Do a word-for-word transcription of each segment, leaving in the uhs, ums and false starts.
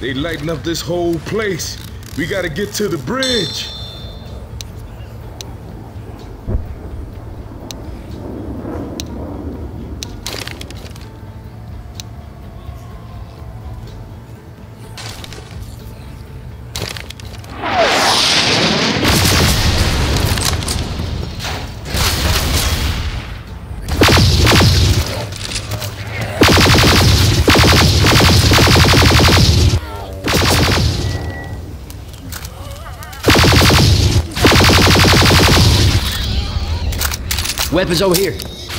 They lighten up this whole place. We gotta get to the bridge. Weapons over here.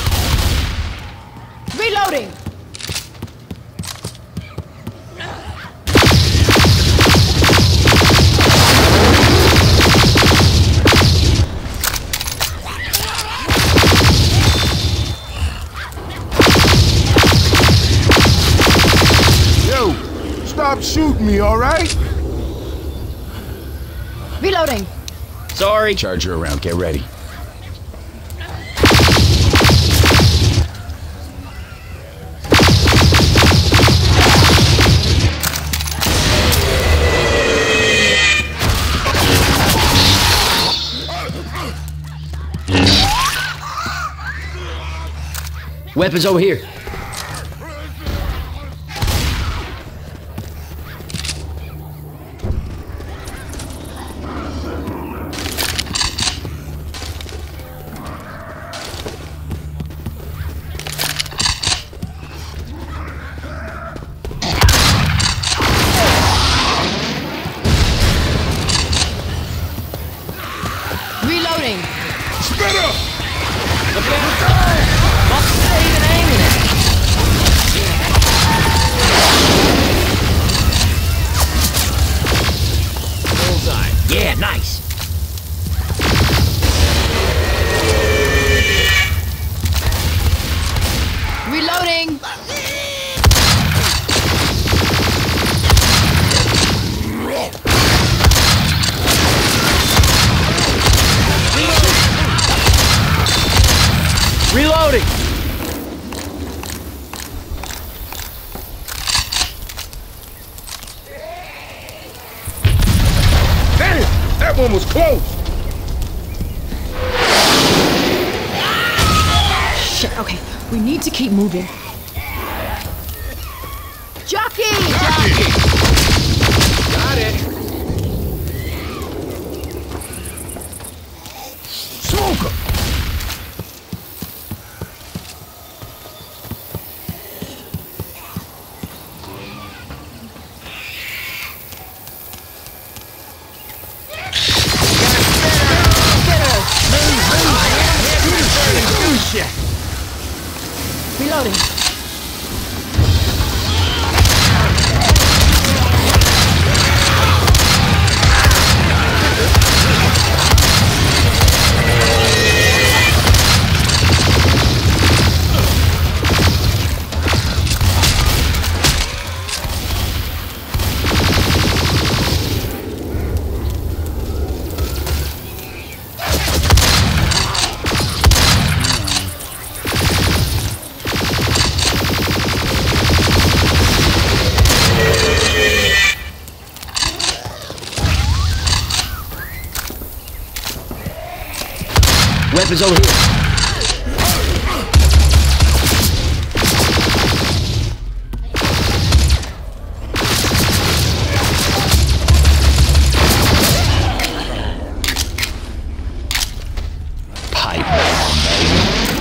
Reloading! Yo, stop shooting me, all right? Reloading! Sorry. Charger around, get ready. Weapons over here. Reloading! Spit up! Yeah, nice. Reloading! Reloading. Damn, that one was close. Shit, okay. We need to keep moving. Jockey! Jockey! Got it. Smoke 'em. Reloading. Weapons over here. Pipe bomb, baby.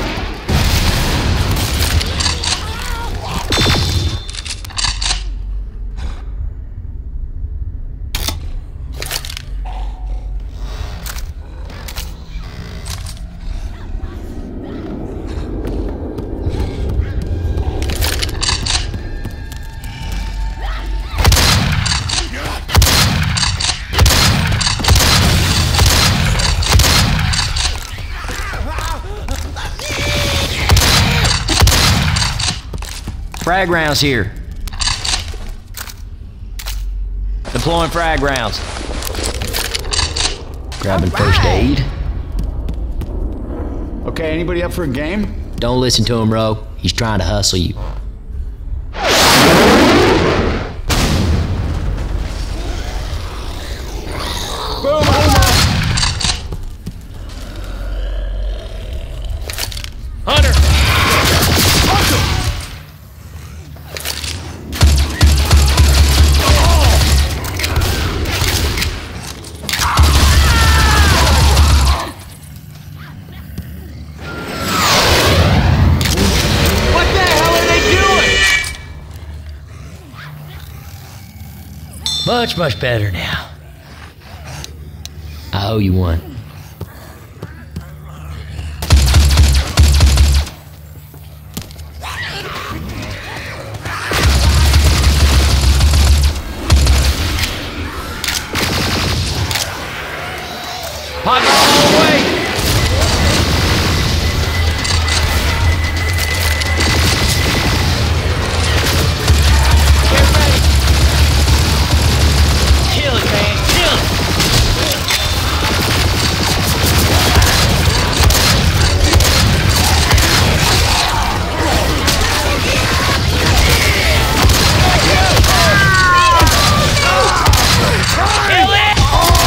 Frag rounds here. Deploying frag rounds. Grabbing first aid. Okay, anybody up for a game? Don't listen to him, Ro. He's trying to hustle you. Much, much better now. I owe you one. Hot dog all the way! Get ready! Kill it, man! Kill it! Kill it!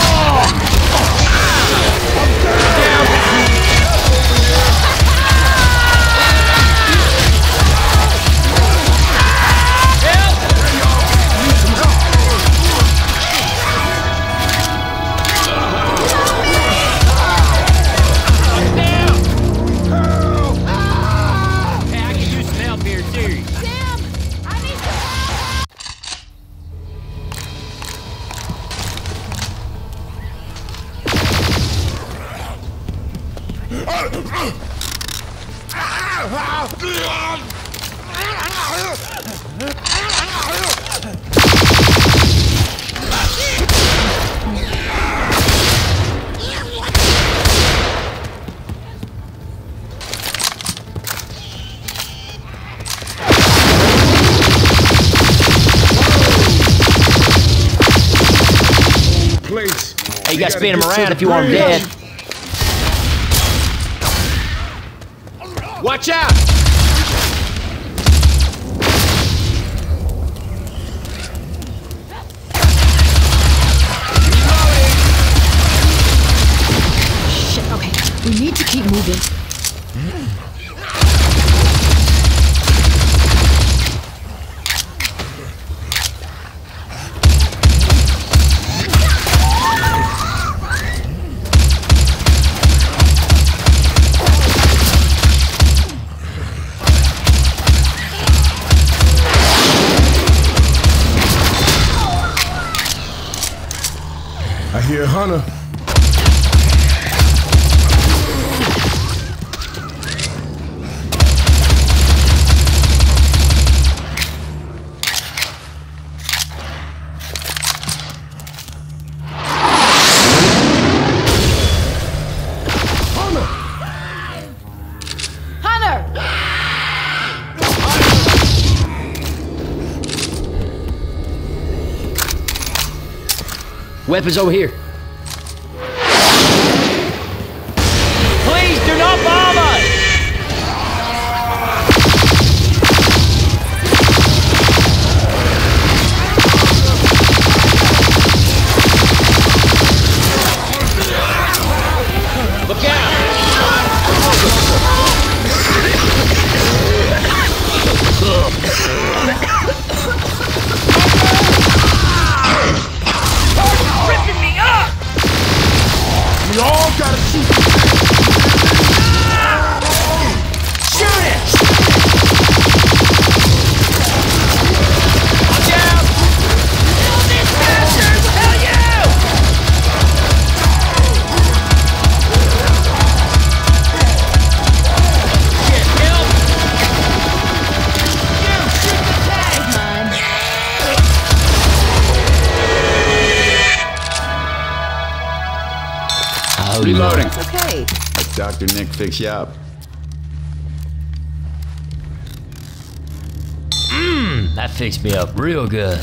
Place. Hey, you gotta spin him get to around the if you want him bridge. dead. Watch out! Shit, okay. We need to keep moving. I hear Hunter. Hunter! Weapons over here. Please do not bomb us! Look out! Ripping me up! We all gotta shoot. Shoot it! Watch out! Kill these bastards! Hell you! Shit, kill! You shoot the tag! Oh, Reloading. It's okay. Let Doctor Nick fix you up. Mmm, that fixed me up real good.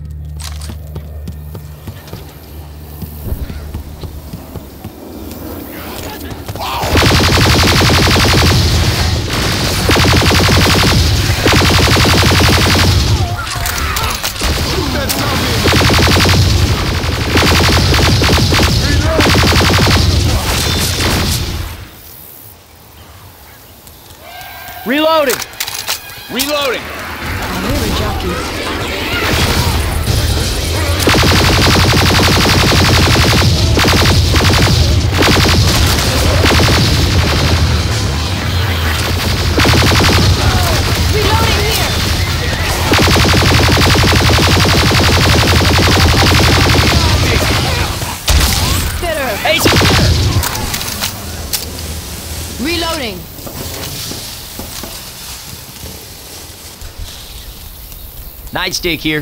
Reloading! Reloading! Oh, here we jockey. Reloading here! Nightstick here.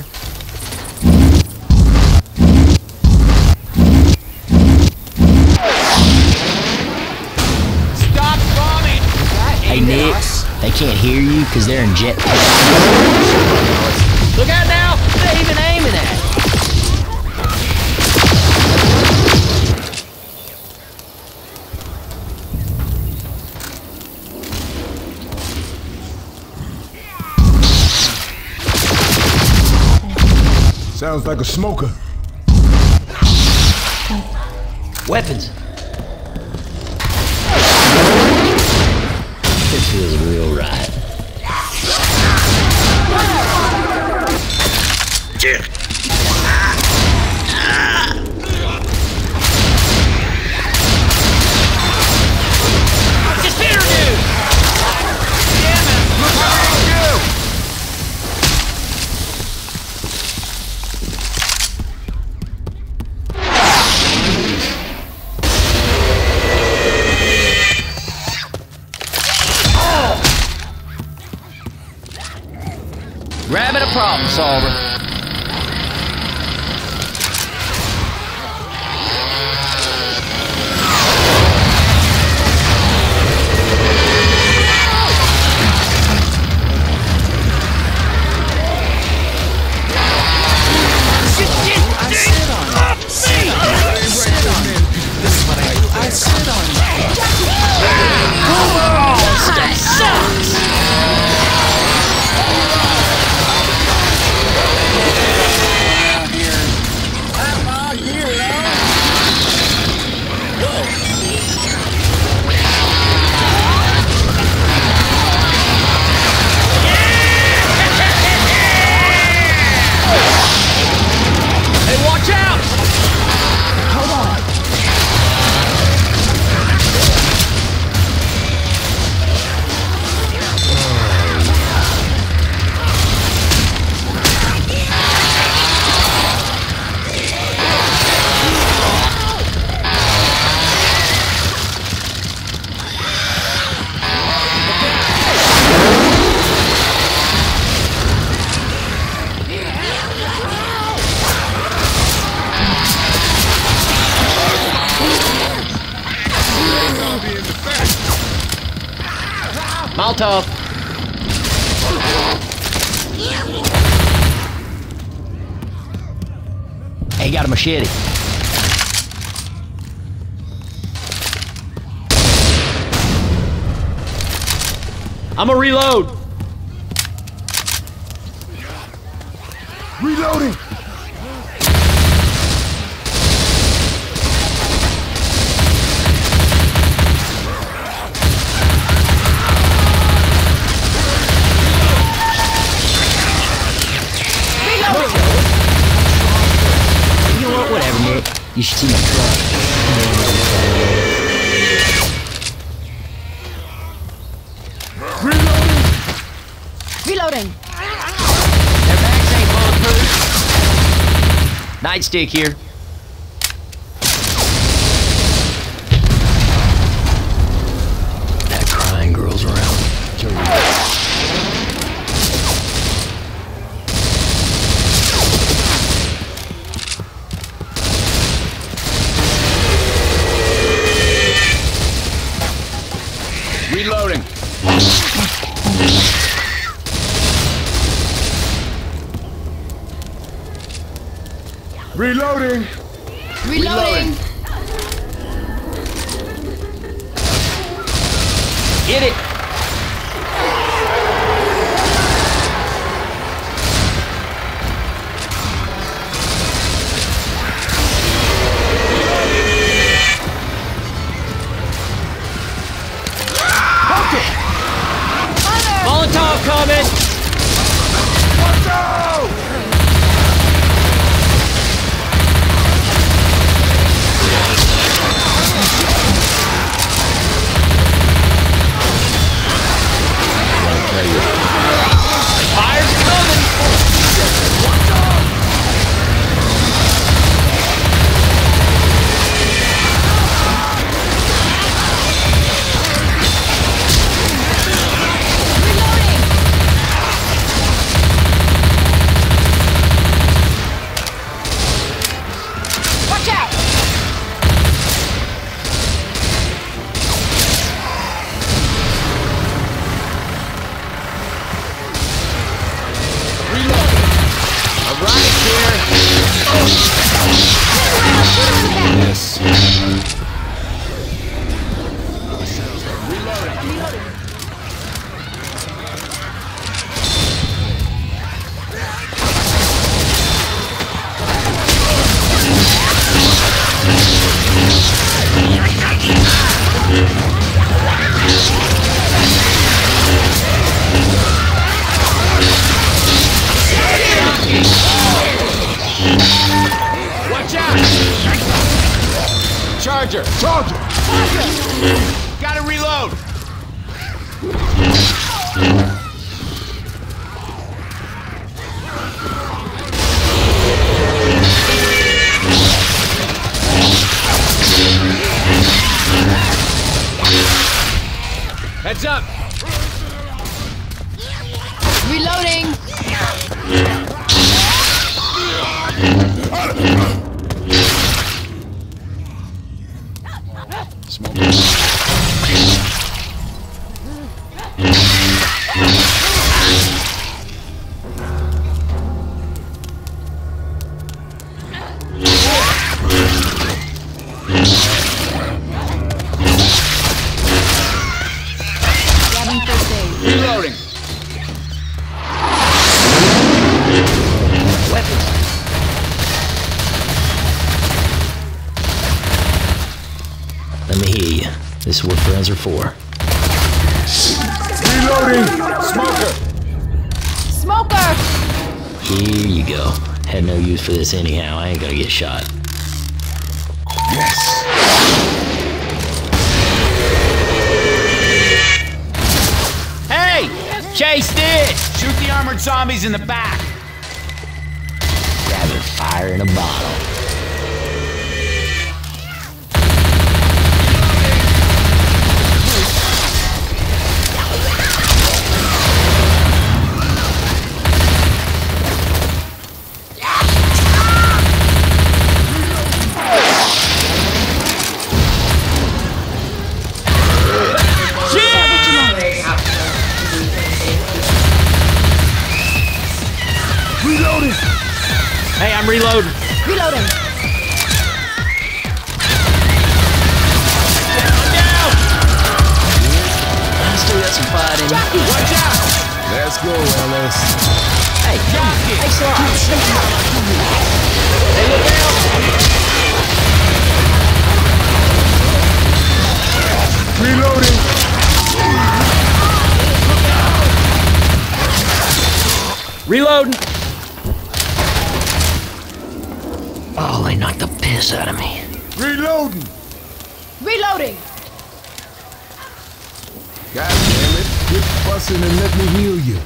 Stop bombing! Hey Nick, they can't hear you because they're in jet. Look out now! They're even aiming at it. Sounds like a smoker. Weapons. This feels real right. Just hit her, dude! Damn it! Look how they do! Grabbing a problem solver. Molotov. Hey, got a machete. I'm a reload. Reloading! You know what? Whatever, Nick. You should see my truck. Reloading! Their backs ain't bulletproof. Nightstick here. That crying girl's around. Reloading. Reloading! Reloading! Get it! Molotov coming! Watch out! Yes. Watch out! Charger! Charger! Gotta reload! Heads up! Reloading. Grabbing first aid. Reloading! Weapons. Let me hear you. This is what friends are for. Reloading! Smoker! Smoker. Here you go. Had no use for this anyhow. I ain't gonna get shot. Yes! Hey! Chase this! Shoot the armored zombies in the back! Grabbing fire in a bottle. Reloading! Hey, I'm reloading. Reloading. Down! I still got some fight in me. Watch out! Let's go, Ellis. Hey, Jockey! hey, Solace. Hey, look out! Reloading! Reloading! Oh, they knocked the piss out of me. Reloading! Reloading. God damn it. Quit fussing and let me heal you.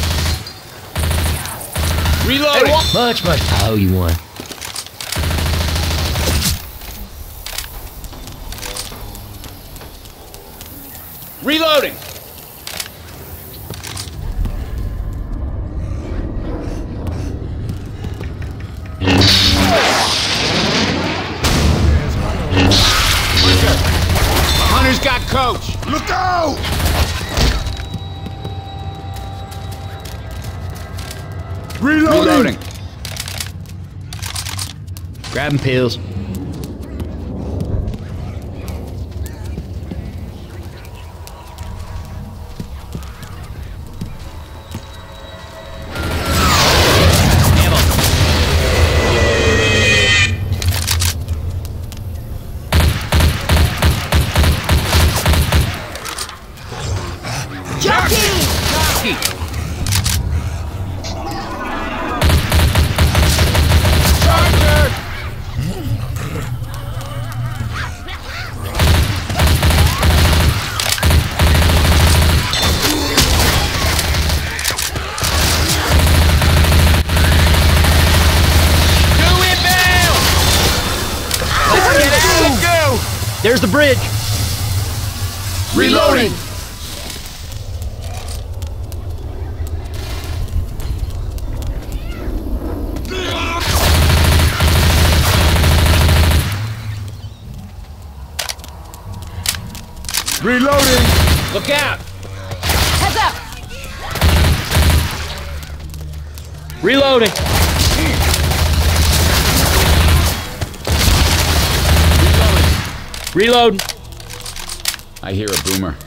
Reloading! Much, much. I owe you one. Reloading! Hunter's got coach! Look out! Reloading! Reloading! Grabbing pills. Ammo. Jockey. Jockey! Charger! Do it now! Let's get out and go! There's the bridge. Reloading! Reloading! Look out! Heads up. Reloading! Reload. I hear a boomer.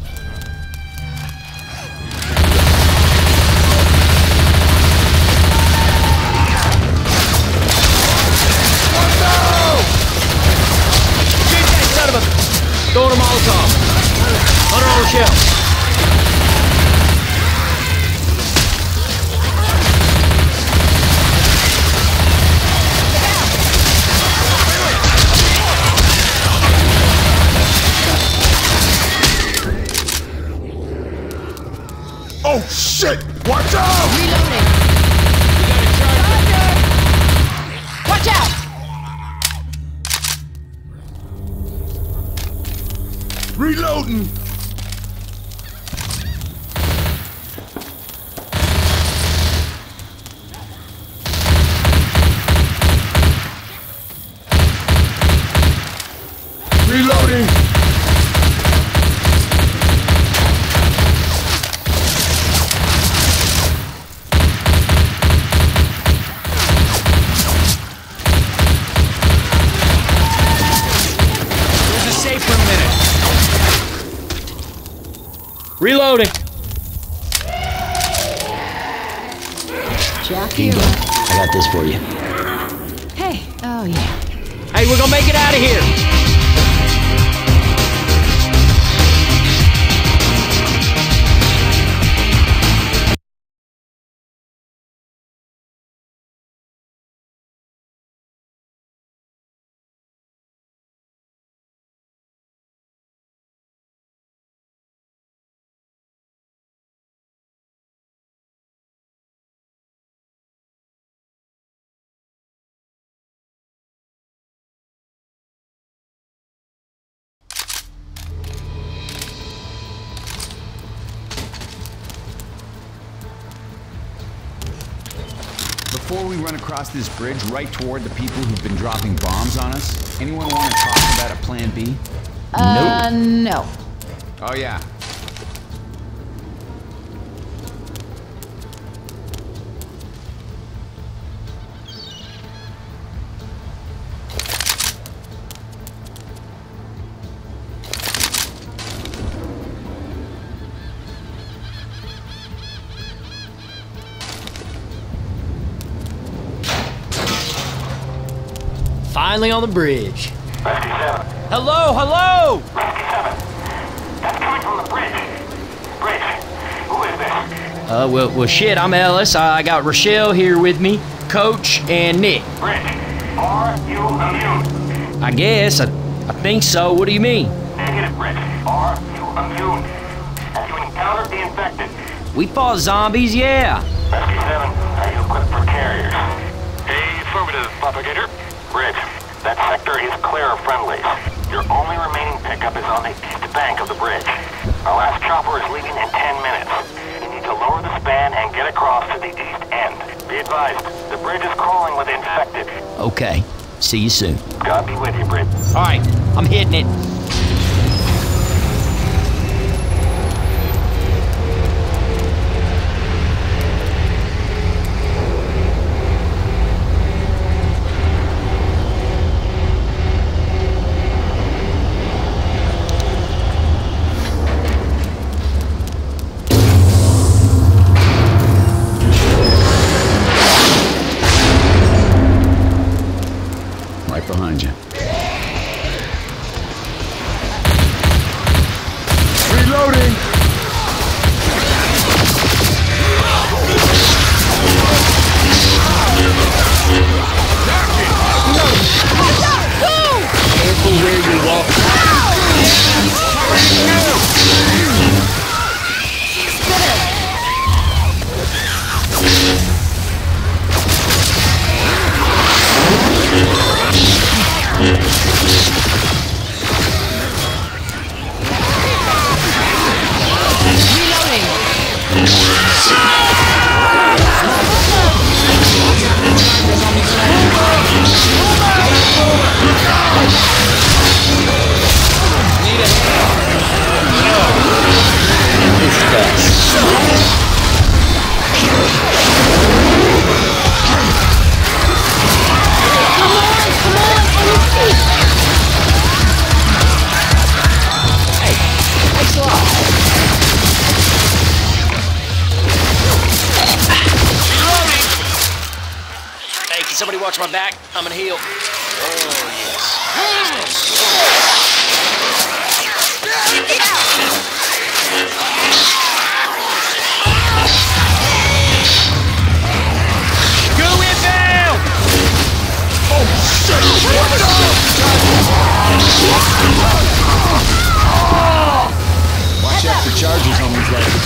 Shoot that son of a... Throwing a Molotov. Hunter on the shelf. Oh shit! Watch out! Reloading. Watch out! Reloading! Reloading! Reloading. Jack Here you here. go. I got this for you. Hey. Oh yeah. Hey, we're gonna make it out of here. Before we run across this bridge right toward the people who've been dropping bombs on us, anyone want to talk about a plan B? Uh, no. Oh yeah. Finally on the bridge. Rescue seven. Hello, hello! Rescue seven. That's coming from the bridge. Bridge. Who is this? Uh, well, well, shit, I'm Ellis. I got Rochelle here with me, Coach, and Nick. Bridge. Are you immune? I guess. I, I think so. What do you mean? Negative, Bridge. Are you immune? Have you encountered the infected? We fought zombies, yeah. Rescue seven, are you equipped for carriers? Affirmative, propagator. Bridge, that sector is clear of friendlies. Your only remaining pickup is on the east bank of the bridge. Our last chopper is leaving in ten minutes. You need to lower the span and get across to the east end. Be advised, the bridge is crawling with infected. Okay. See you soon. God be with you, Bridge. All right, I'm hitting it. Right behind you. Somebody watch my back. I'm gonna heal. Go inbound! Oh shit! Watch out for charges on these legs.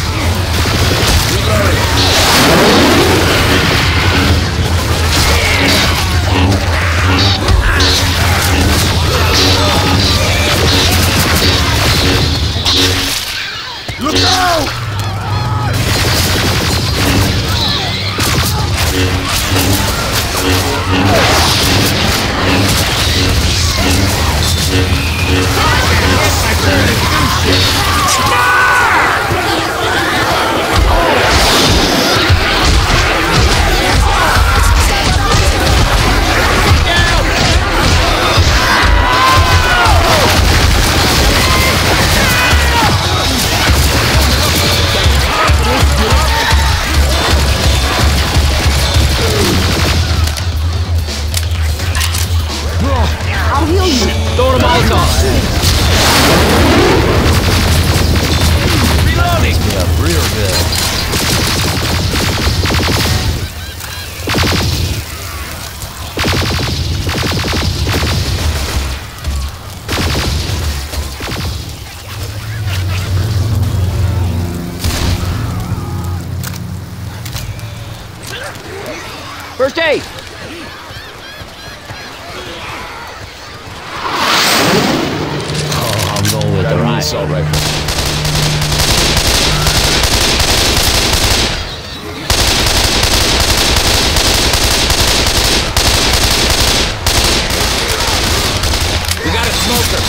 Look out! I'll heal you. Throwing a Molotov. Reloading. Yeah, real good. First aid. Oh, I'm going with Got the an right. assault rifle. We got a smoker.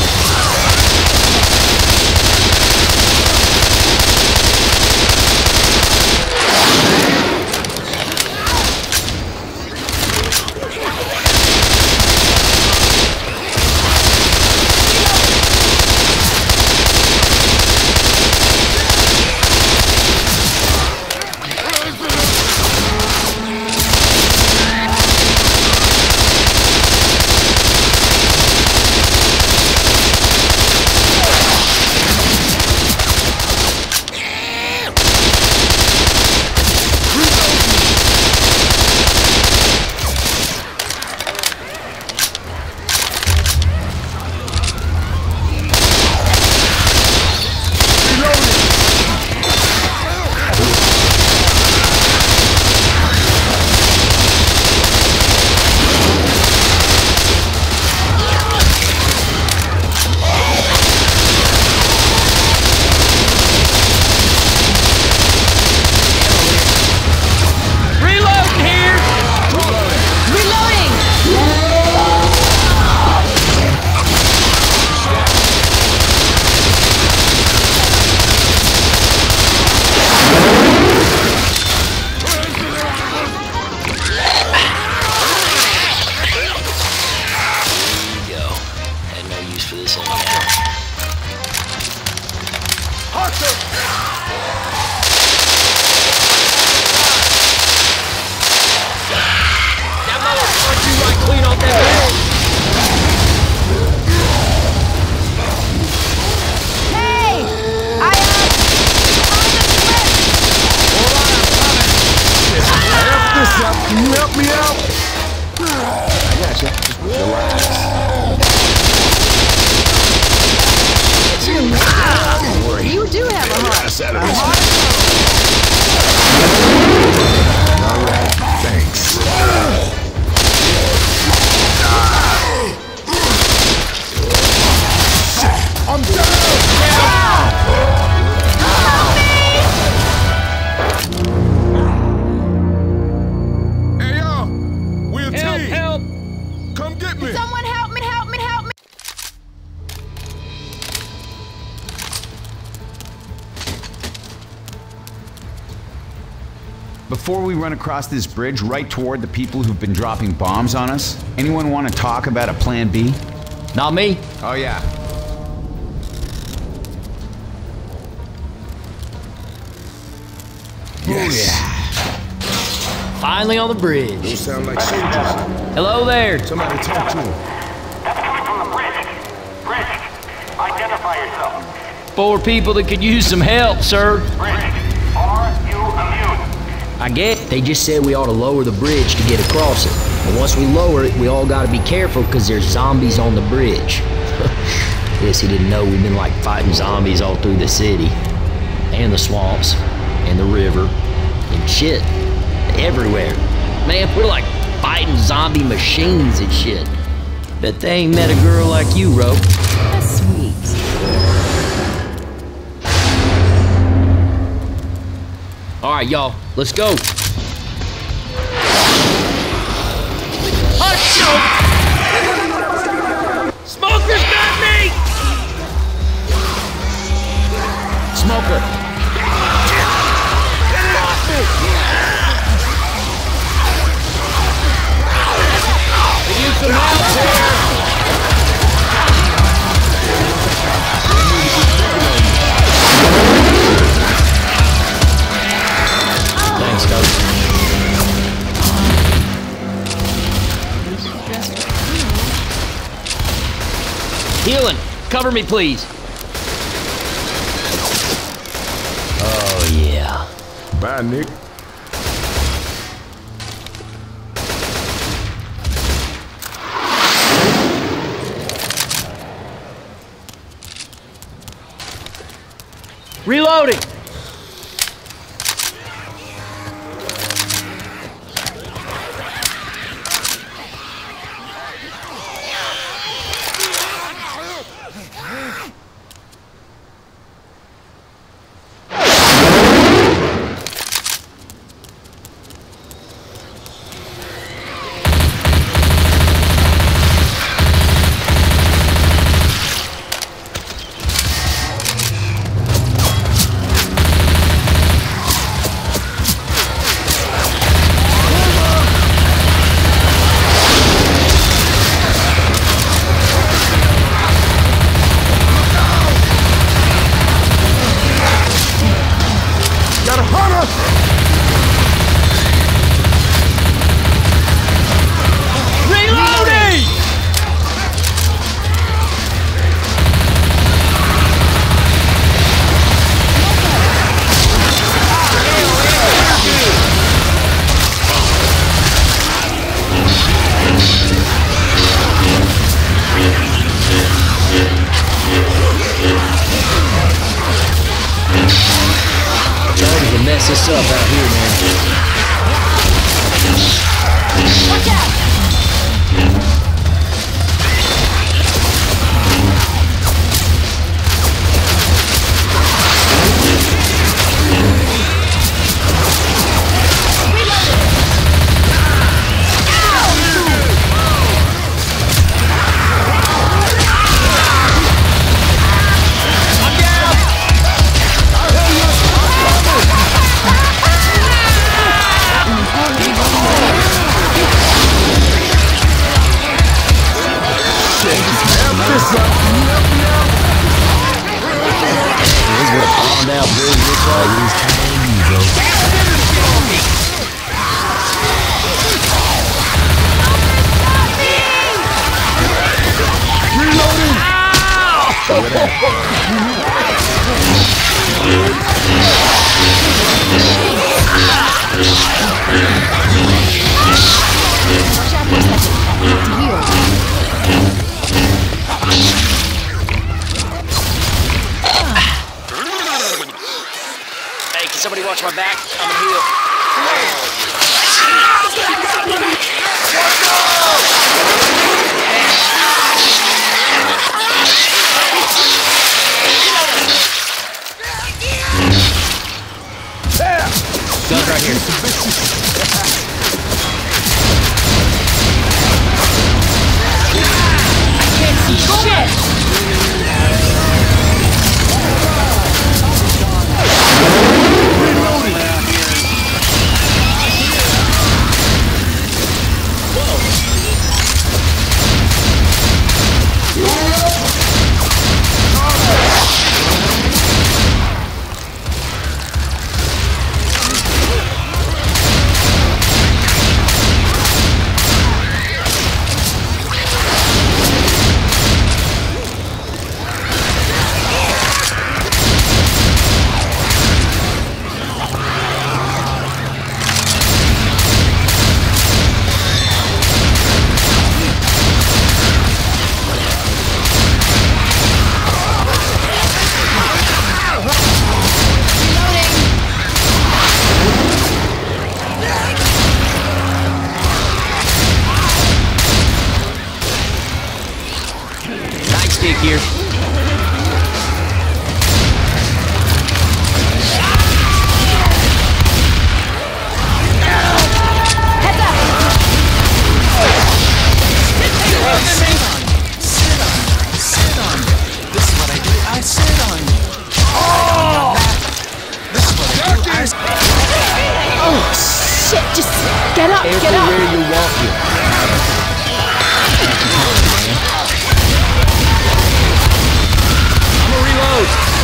Can you help me out? I got you. Just relax. Don't worry. You do have a heart. Yes, out of this. All right, thanks. Shit, I'm down. Hey yo, we're a Help, team. help! Come get me. Someone help me, help me, help me. Before we run across this bridge right toward the people who've been dropping bombs on us, anyone want to talk about a plan B? Not me. Oh yeah. Yes. Finally on the Don't bridge. sound like soldiers. Hello there. Somebody talk to him. That's coming from the bridge. Bridge, identify yourself. Four people that could use some help, sir. Bridge, are you immune? I get they just said we ought to lower the bridge to get across it. And once we lower it, we all gotta be careful because there's zombies on the bridge. Guess he didn't know we've been like fighting zombies all through the city. And the swamps. And the river. And shit. Everywhere. Man, we're like fighting zombie machines and shit. Bet they ain't met a girl like you, Ro. That's sweet. Alright, y'all, let's go. Hot choke! Smoker's got me! Smoker! Get it off me! We need some help here! Thanks, Coach. Healing! Cover me, please! Oh, yeah. Bye, Nick. Reloading! Careful Get up. where you're walking. I'm gonna reload.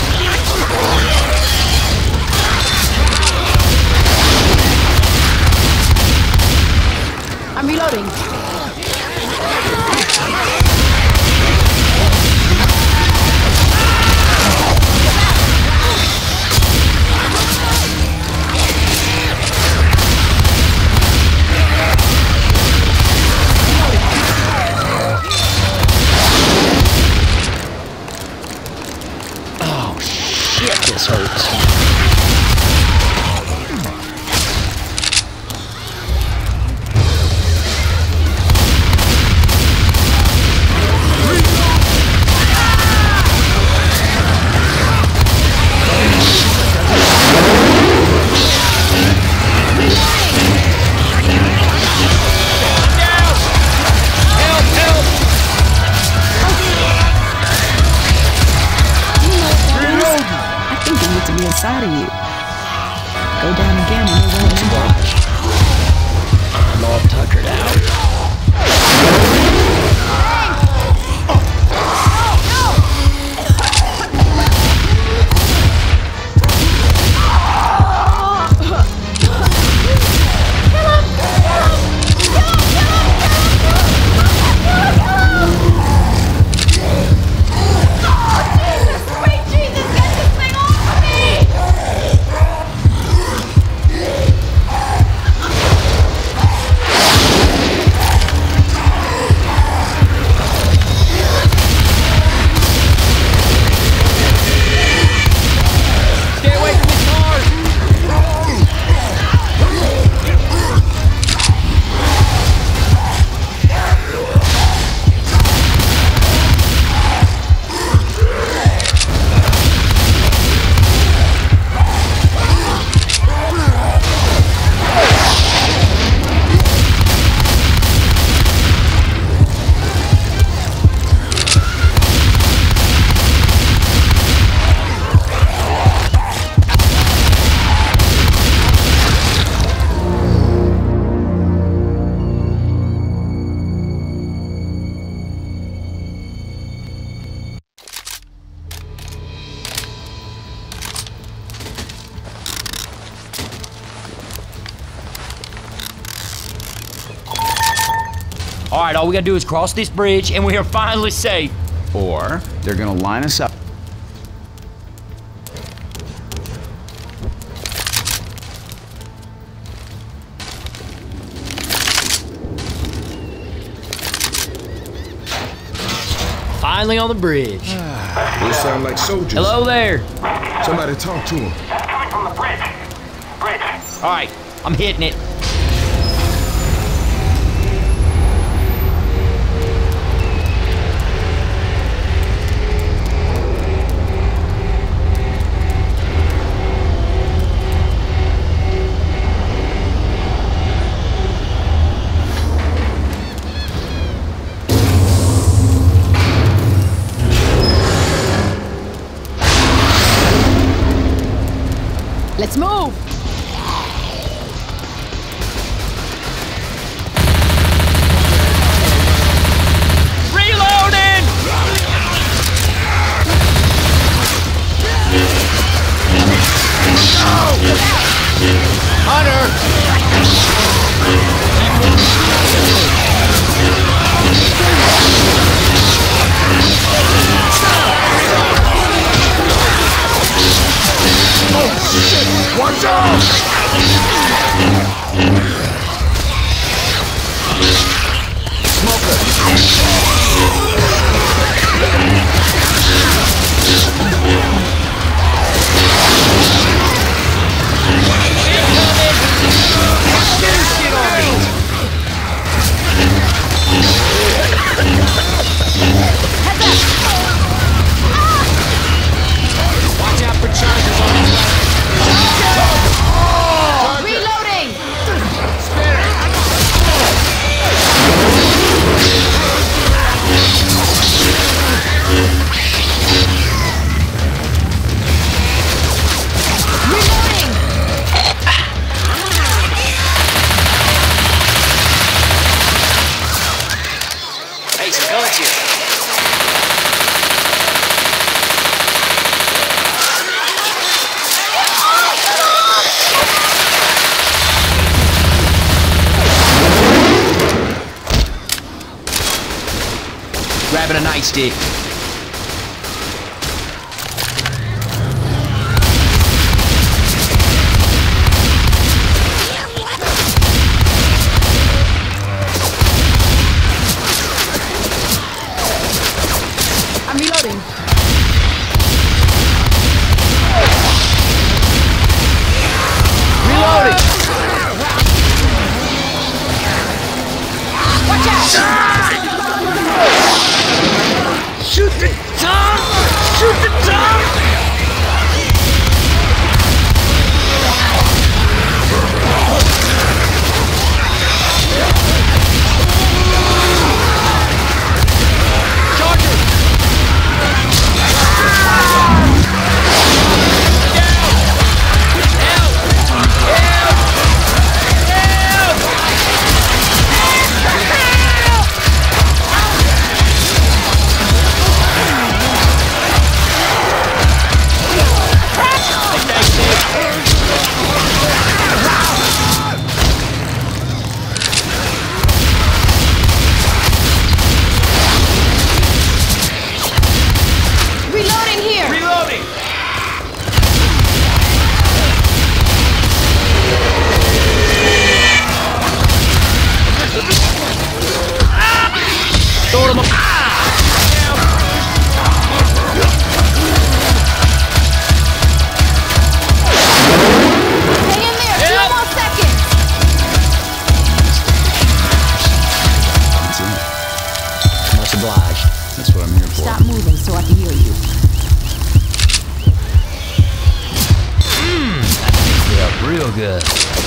I'm reloading. Oh, shit, this hurts. I think they need to be inside of you. Go down again and they're running back. I'm all tuckered out. Sweet Jesus, get this thing off of me! Stay away from the cars. All right, all we gotta do is cross this bridge and we are finally safe. Or they're gonna line us up. Finally on the bridge. They sound like soldiers. Hello there. Somebody talk to them. That's coming from the bridge. Bridge. All right, I'm hitting it. Let's move! Grabbing a nightstick. I'm reloading. Reloading! Watch out! Shoot the tongue! Shoot the tongue! Real good.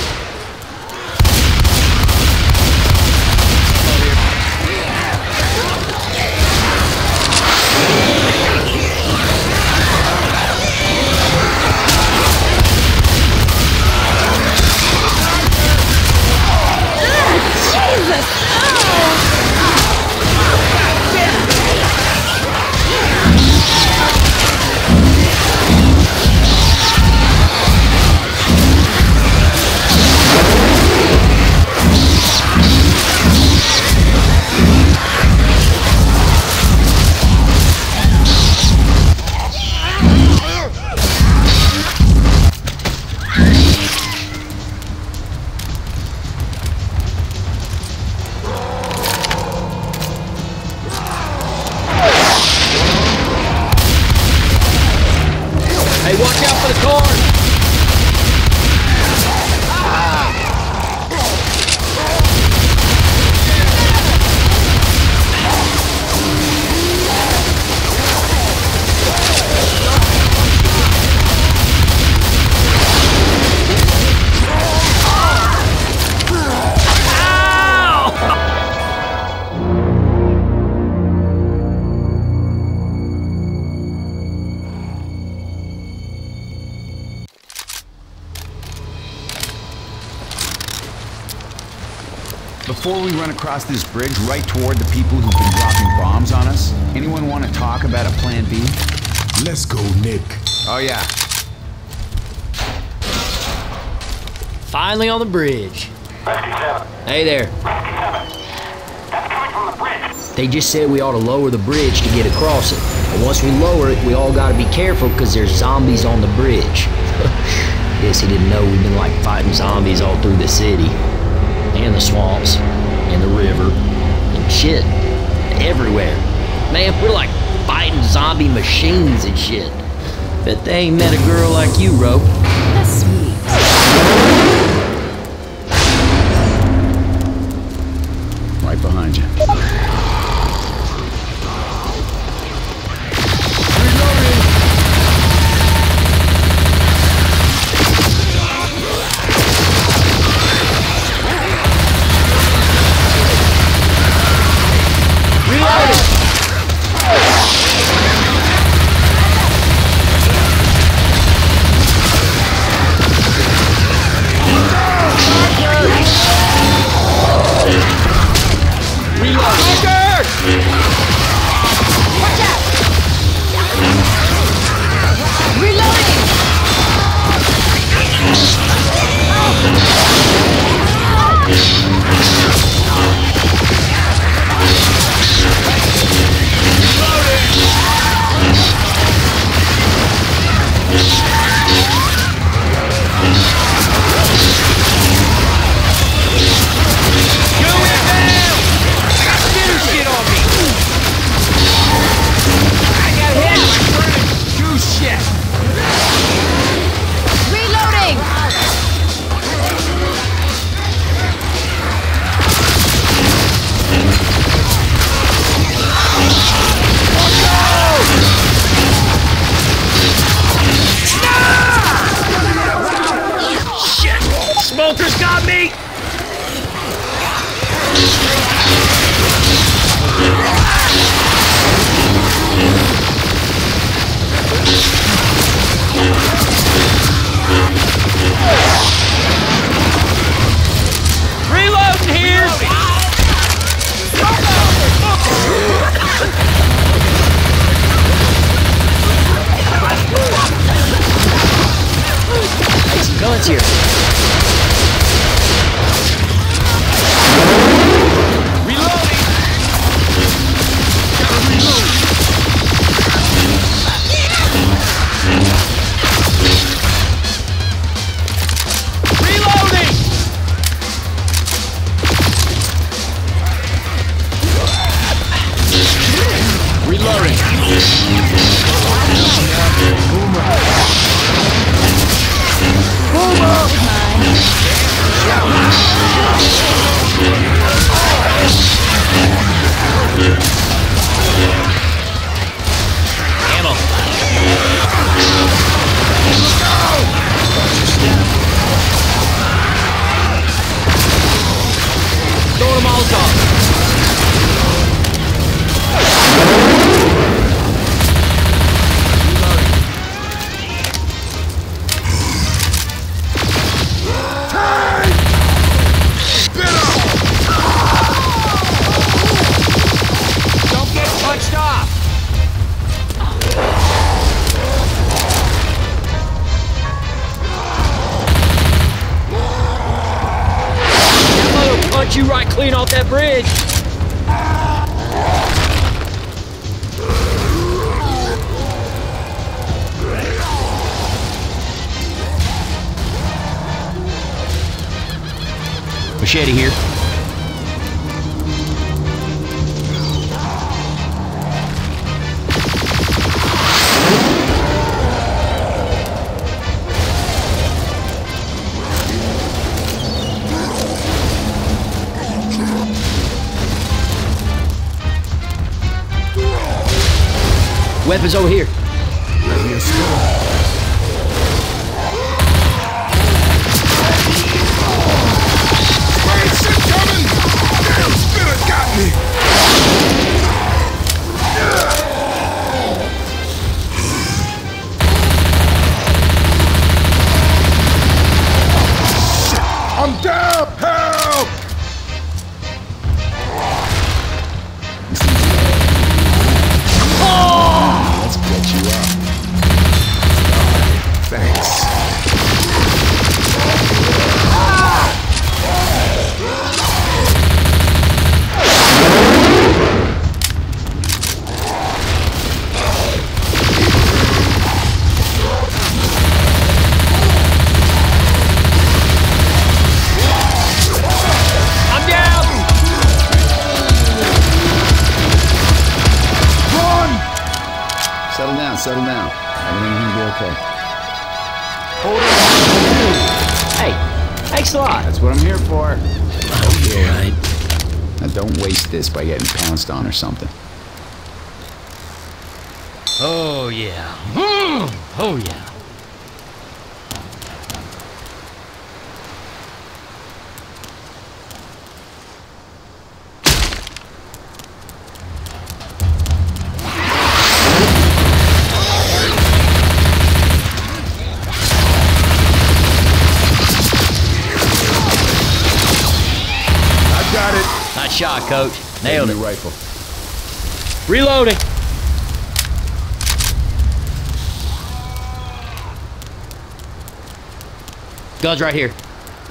Hey, watch out for the corn! Before we run across this bridge right toward the people who've been dropping bombs on us, anyone want to talk about a plan B? Let's go, Nick. Oh yeah. Finally on the bridge. Rescue seven. Hey there. Rescue seven. That's coming from the bridge. They just said we ought to lower the bridge to get across it. And once we lower it, we all gotta be careful because there's zombies on the bridge. Guess he didn't know we've been like fighting zombies all through the city. And the swamps. And the river. And shit. Everywhere. Man, we're like fighting zombie machines and shit. Bet they ain't met a girl like you, Rope. That's sweet. Right behind you. got you right clean off that bridge. Machete here. Weapons over here. Let's go. Wait, shit coming! Damn, spirit got me! Shit, I'm down! Help! Let's get you up. Thanks. I'm down. Settle down, settle down. Everything's gonna be okay. Hold on. Hey, thanks a lot. That's what I'm here for. Yeah, right. Now don't waste this by getting pounced on or something. Oh, yeah. Mm. Oh, yeah. Got it. Nice shot, Coach. Nailed it. New rifle. Reloading. Guns right here.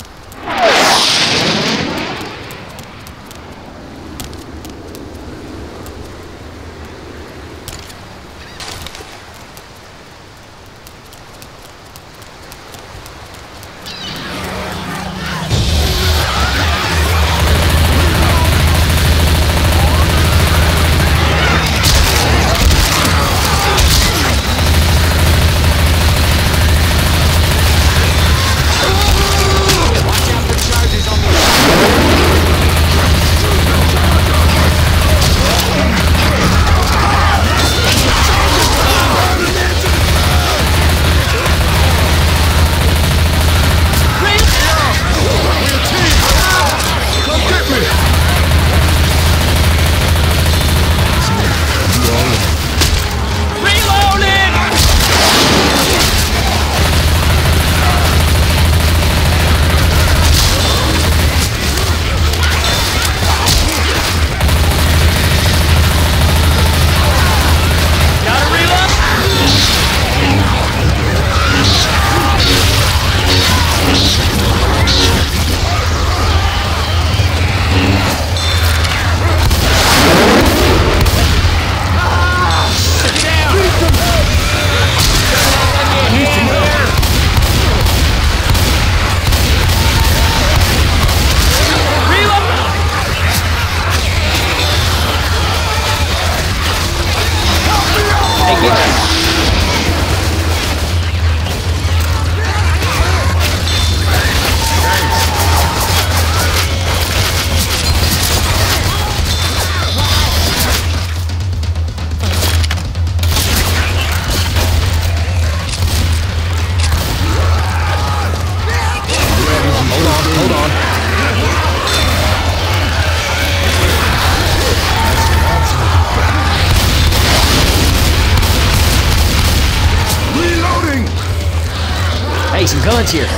Hey, some guns here.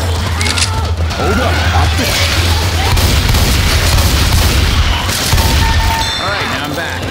Hold up. I'll fix it. All right, now I'm back.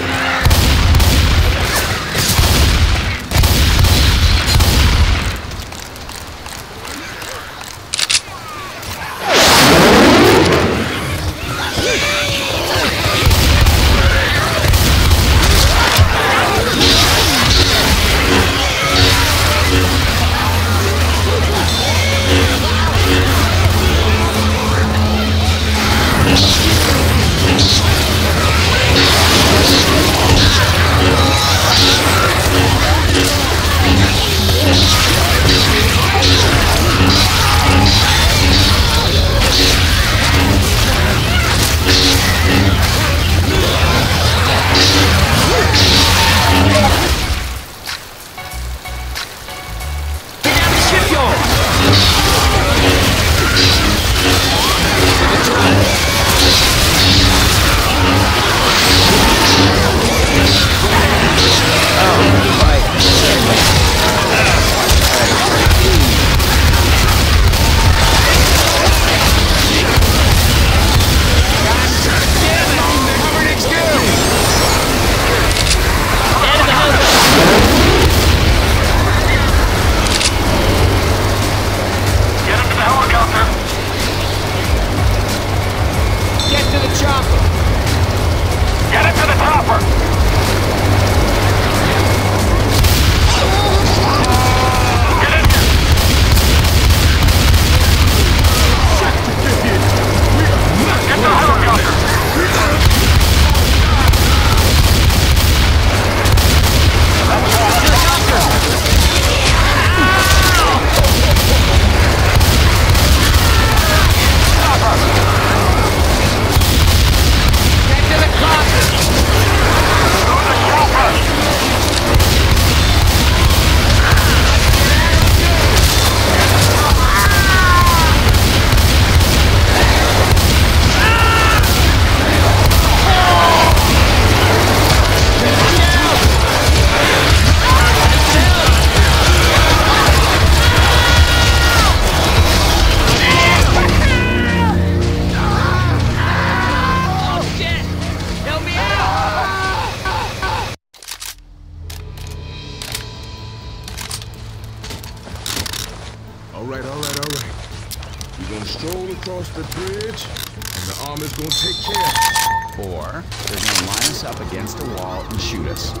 the bridge, and the armor's gonna take care of it. Or they're gonna line us up against a wall and shoot us.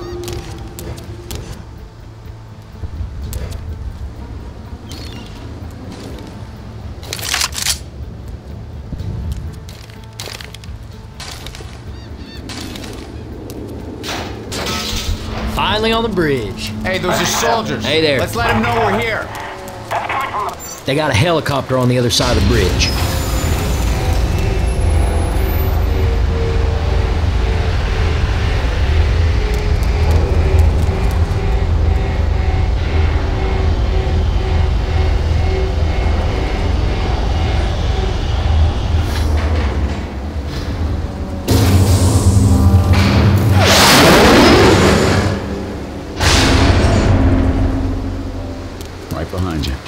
Finally on the bridge. Hey, those are soldiers. Hey there. Let's let them know we're here. They got a helicopter on the other side of the bridge. Right behind you.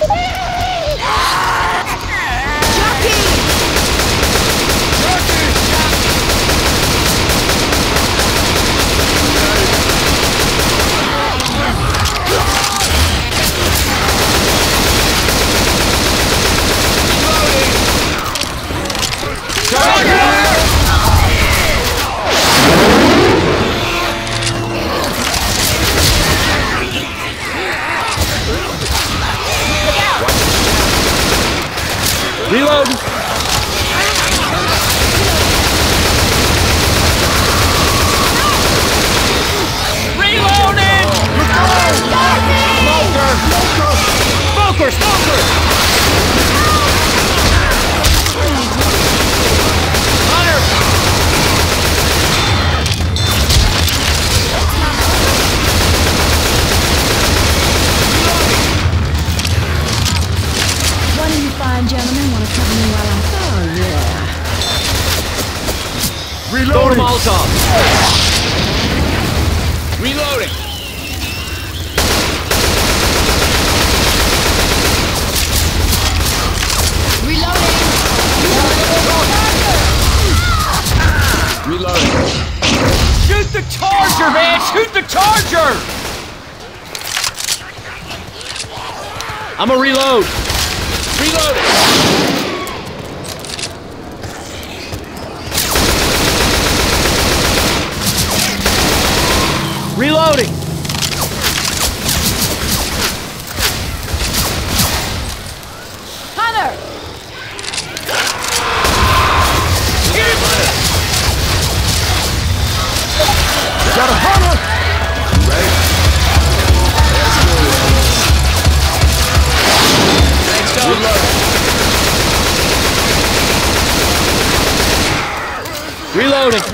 Reload! Reloading! Smoker! Smoker! Smoker! Hunter! One of you fine gentlemen want to cover me while I... Oh, yeah. Throw the Molotov! Reloading! Reloading. Shoot the charger, man! Shoot the charger! I'm gonna reload. Reloading! Reloading. Hunter! Got a hunter! Let's go! Reloading.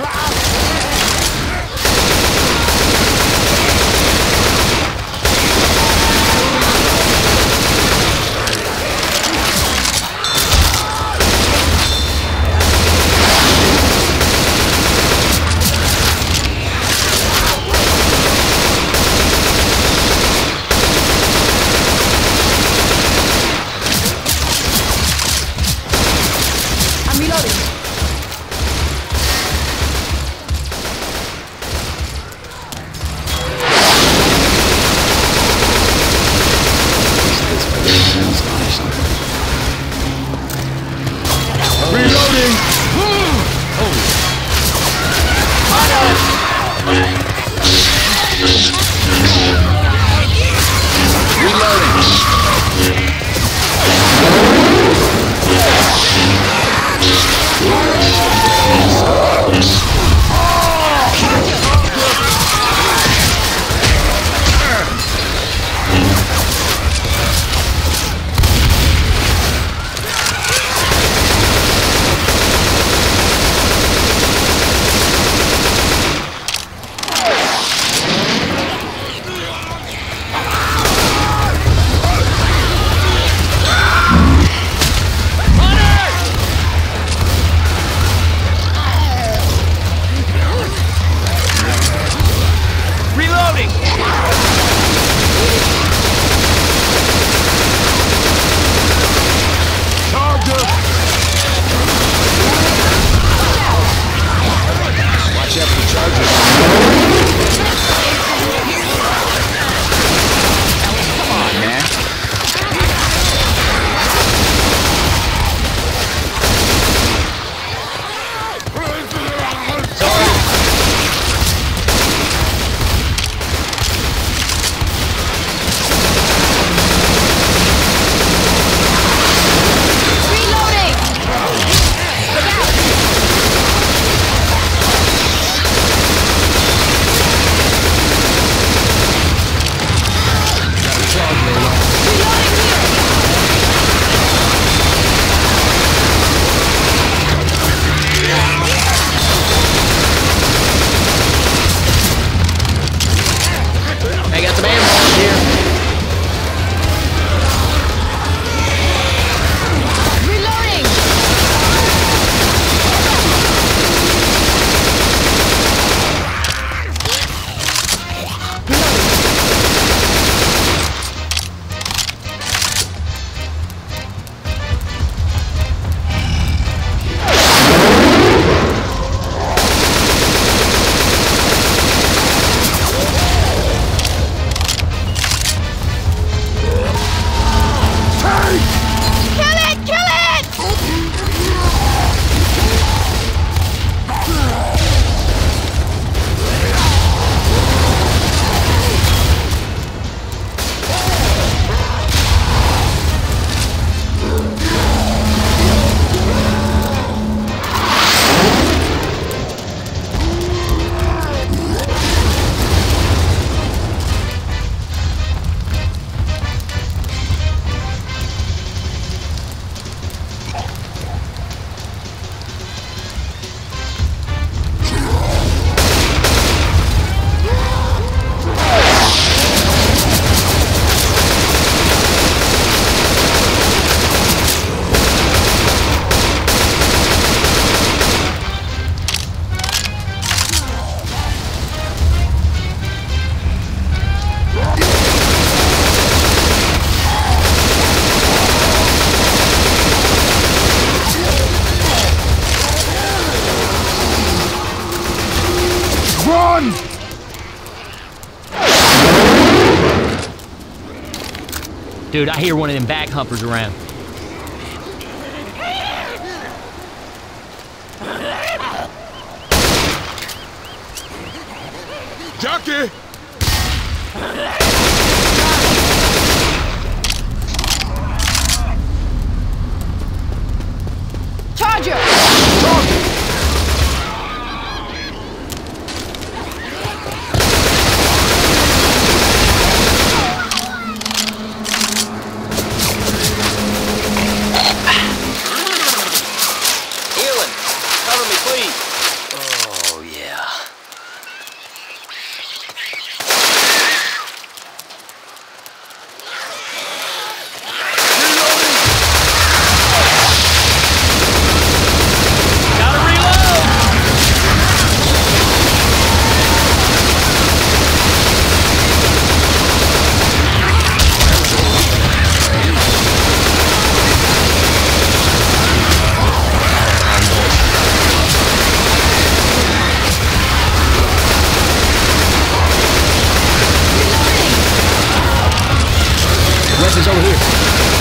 I'm reloading. Run! Dude, I hear one of them bag humpers around. Jockey! Charger! Killin, cover me, please. Oh, yeah. Gotta reload! Weapons over here.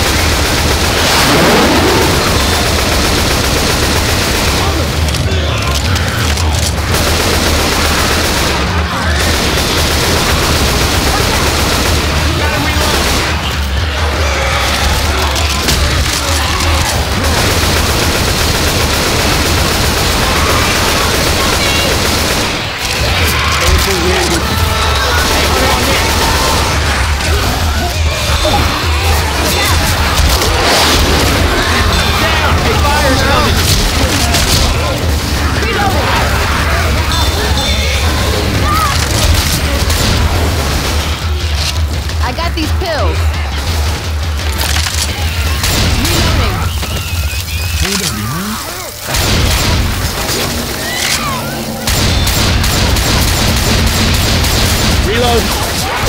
I got these pills. Reloading. Reload!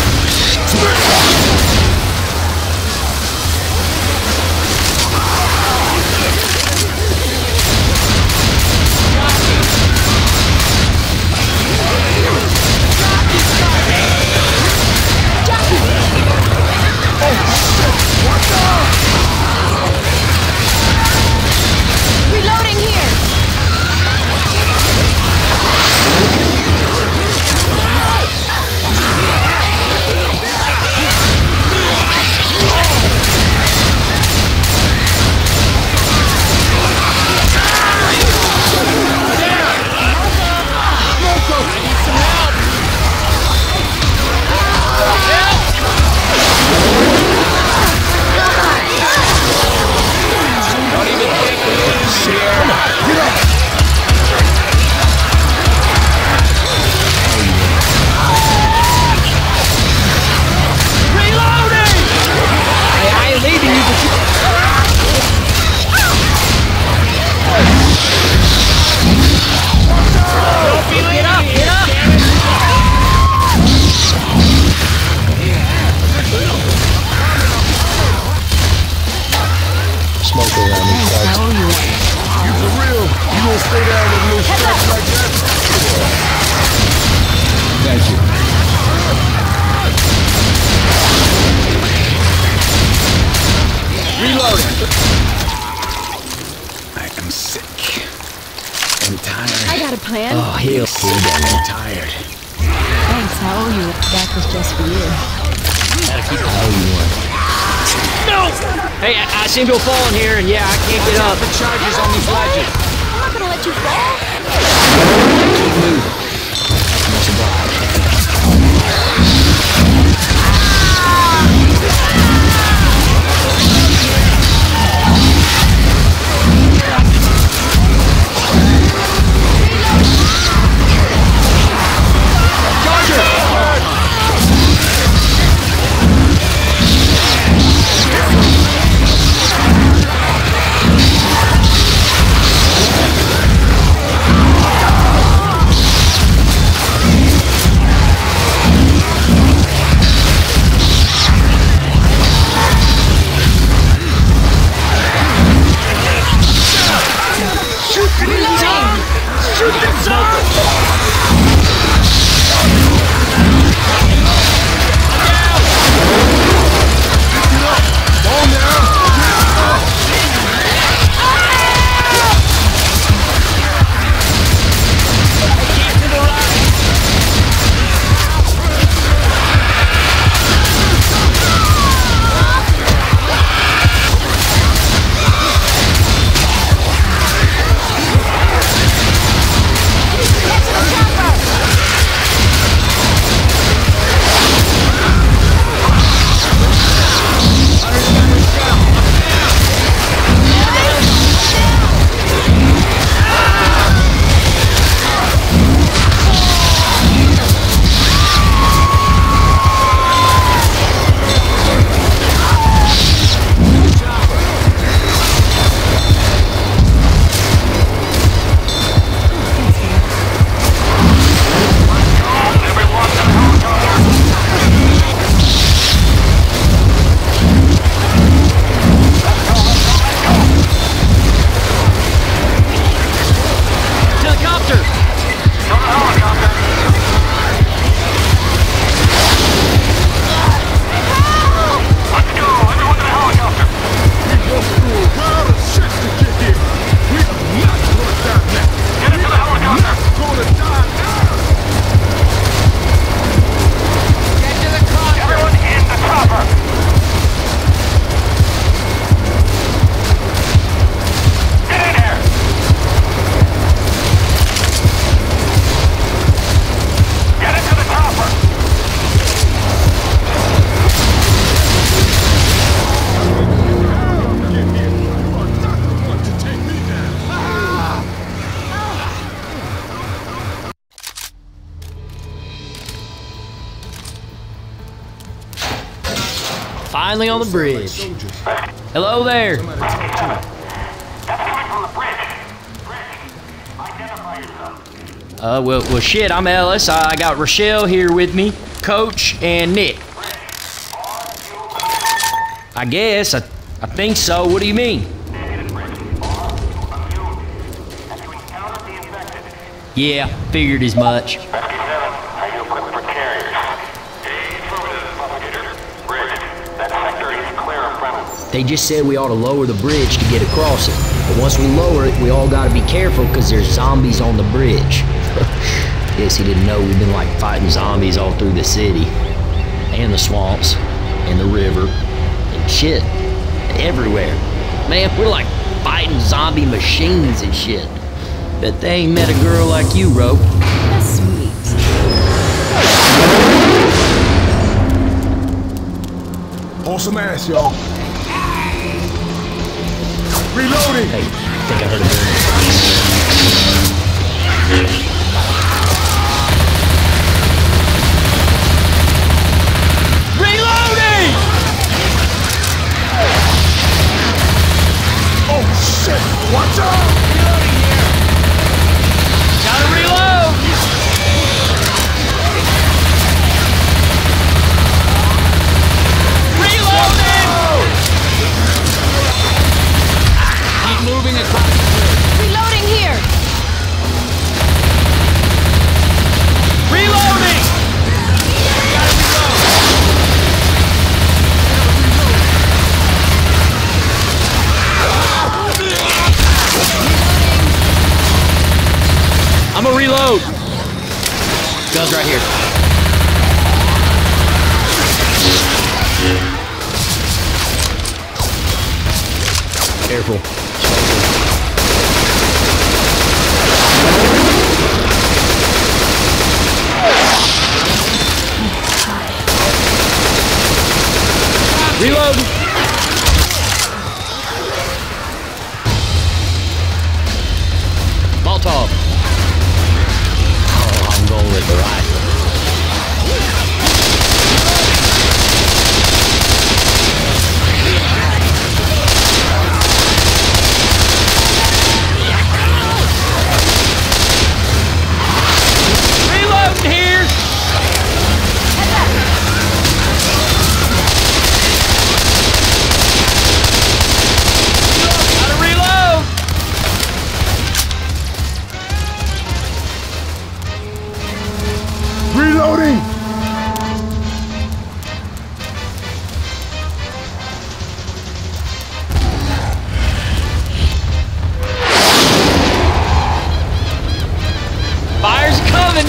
Reloading here. plan? Oh, hell, I'm tired. Thanks, I owe you. That was just for you. Gotta keep I owe you one. No! Hey, I, I seem to have fallen here, and yeah, I can't get up. The charges on these ledges. I'm not gonna let you fall. Keep moving. Much obliged. finally on the bridge. Hello there. That's coming from the bridge. Bridge, identify yourself. Uh, well, well, shit, I'm Ellis. I got Rochelle here with me, Coach, and Nick. I guess. I, I think so. What do you mean? Yeah, figured as much. They just said we ought to lower the bridge to get across it. But once we lower it, we all gotta be careful because there's zombies on the bridge. Guess he didn't know we've been like fighting zombies all through the city. And the swamps. And the river. And shit. Everywhere. Man, we're like fighting zombie machines and shit. Bet they ain't met a girl like you, Rope. That's sweet. Hold some ass, y'all. Reloading! Hey, I think I heard a bird. Reloading! Oh shit! Watch out! Reloading here. Gotta reload! Reloading! Keep moving across the bridge. Reloading here. Reloading! Gotta reload! I'm gonna reload. Guns right here. Careful. Reload. Molotov. Oh, I'm going with the rifle. Reloading here. Gotta reload. Reloading! Fire's coming.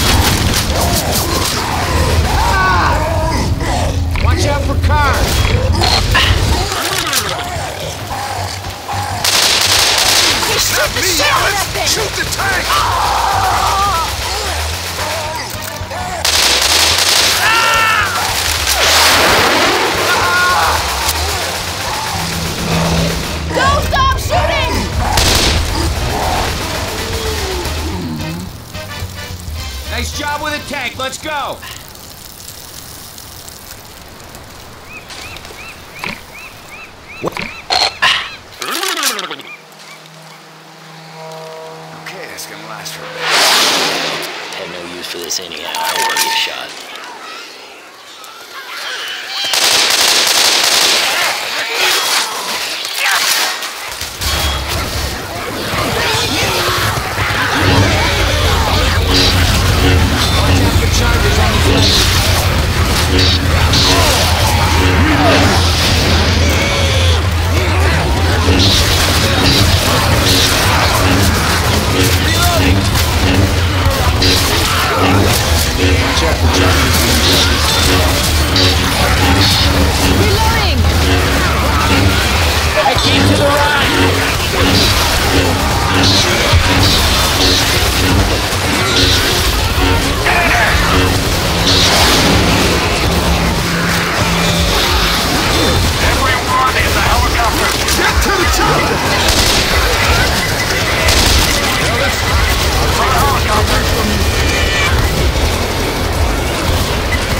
Watch out for cars. Shoot the tank! Don't stop shooting! Nice job with the tank. Let's go. Okay, it's gonna last for a bit. Had no use for this anyhow. I don't want to get shot. Charges on the plane. Reloading. Check the charges. Reloading! I keep to the right. Everyone in the helicopter! Get to the chopper! Helicopter!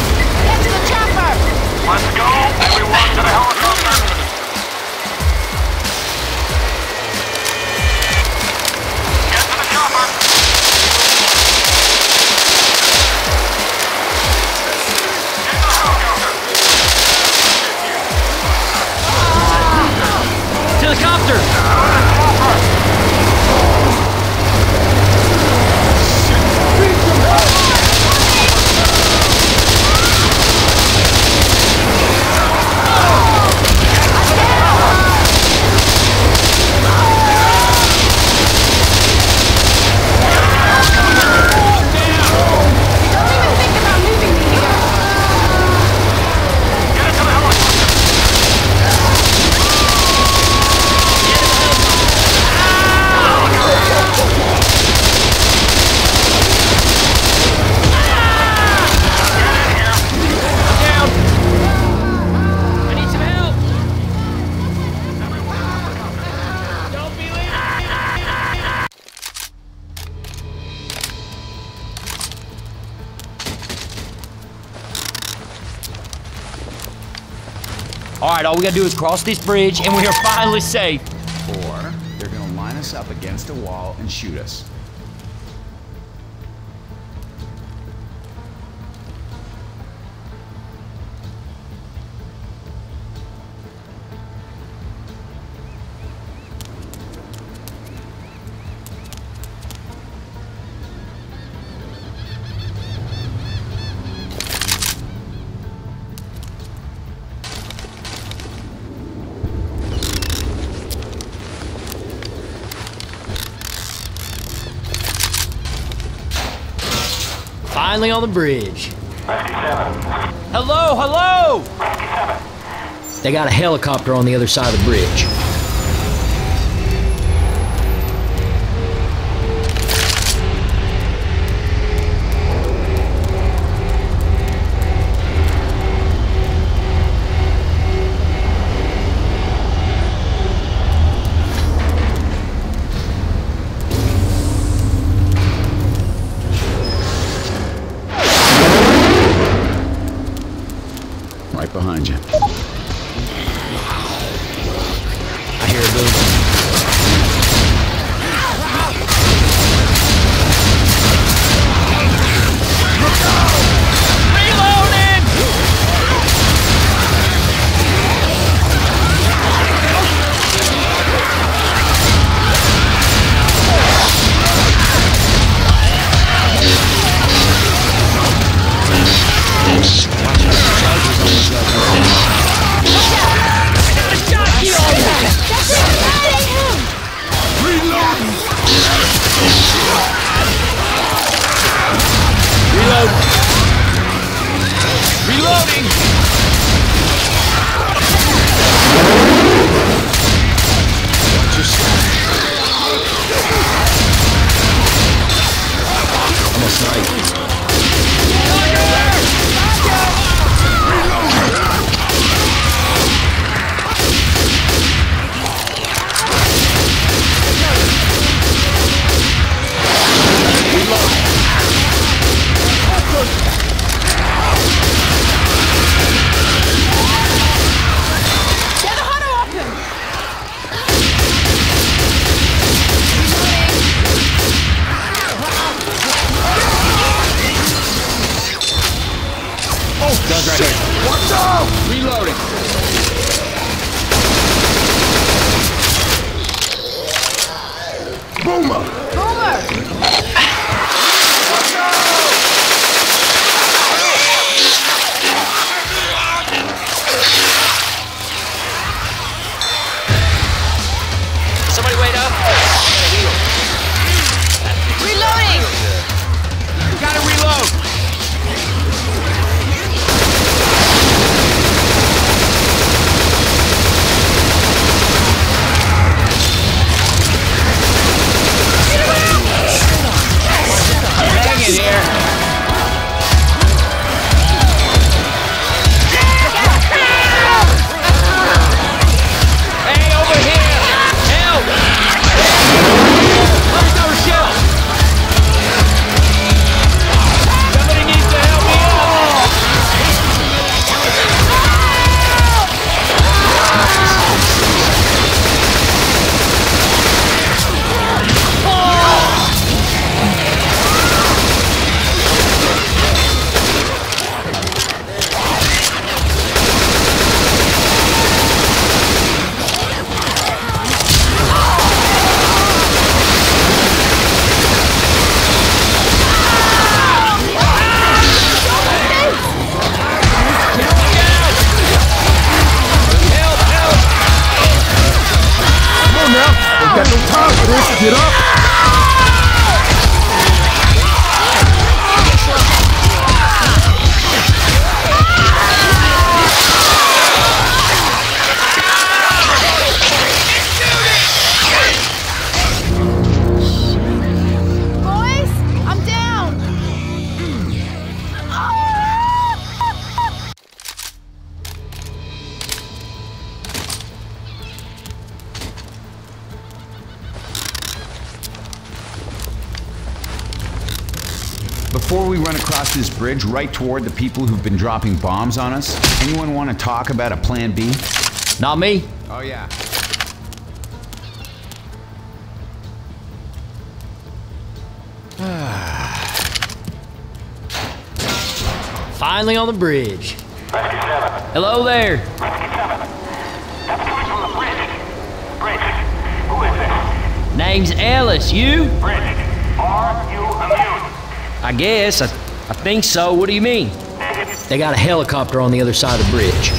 All right, all we gotta do is cross this bridge and we are finally safe. Or they're gonna line us up against a wall and shoot us. Finally on the bridge. Rescue seven. Hello, hello! Rescue seven. They got a helicopter on the other side of the bridge. Right behind you. I hear a boom. Guns right here. Watch out! Reloading. Boomer! Somebody wait up. Reloading! Gotta reload. Hang in here. Hey, over here! Help! Let's go, Rochelle! Somebody needs to help me out! Got no time for this. Get up. Boys, I'm down! Before we run across this bridge right toward the people who've been dropping bombs on us, anyone want to talk about a plan B? Not me. Oh, yeah. Finally on the bridge. Rescue seven. Hello there. Rescue seven. That's coming from the bridge. Bridge. Who is this? Name's Ellis. You? Bridge. Are you immune? I guess. I, I think so. What do you mean? They got a helicopter on the other side of the bridge.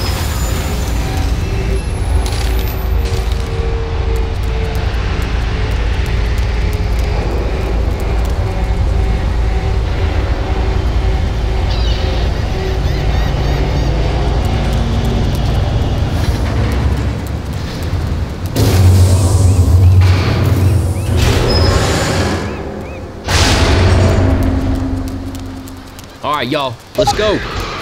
All right, y'all, let's go.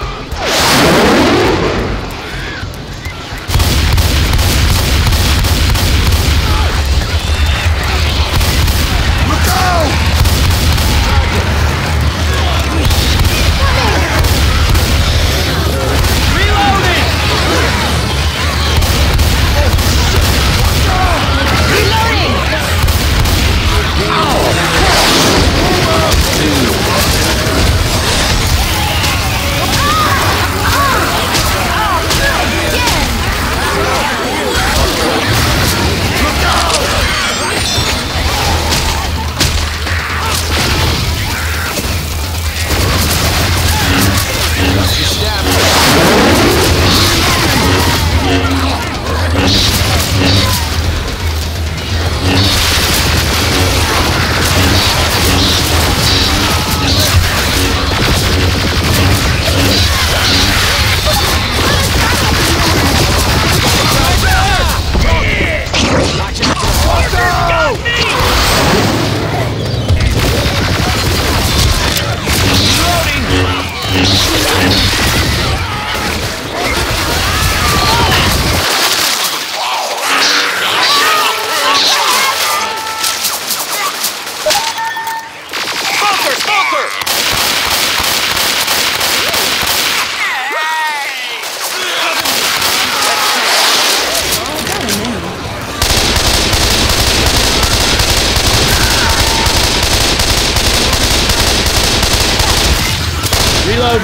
Reload.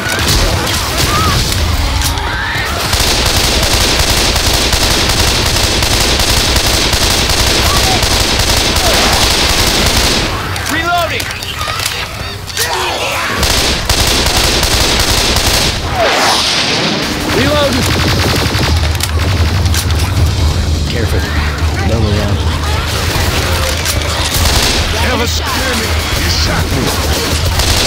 Reloading. Reload. Careful. Double round. Ellis, damn it, you shot me.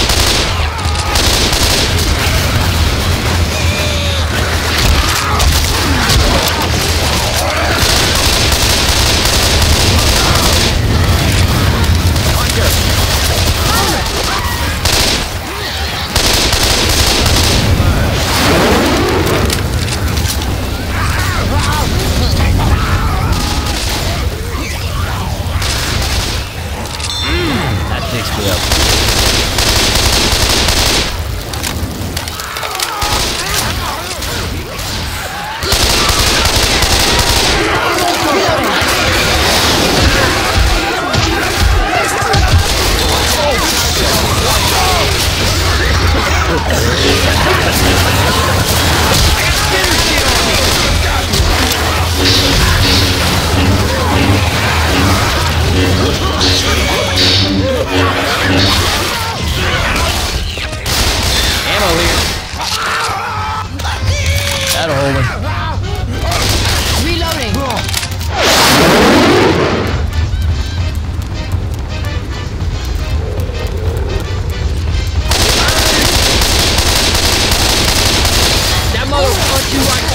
That fixed me up. Ammo here. That'll hold him. Reloading. That mother punched you right.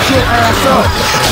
Get your ass up!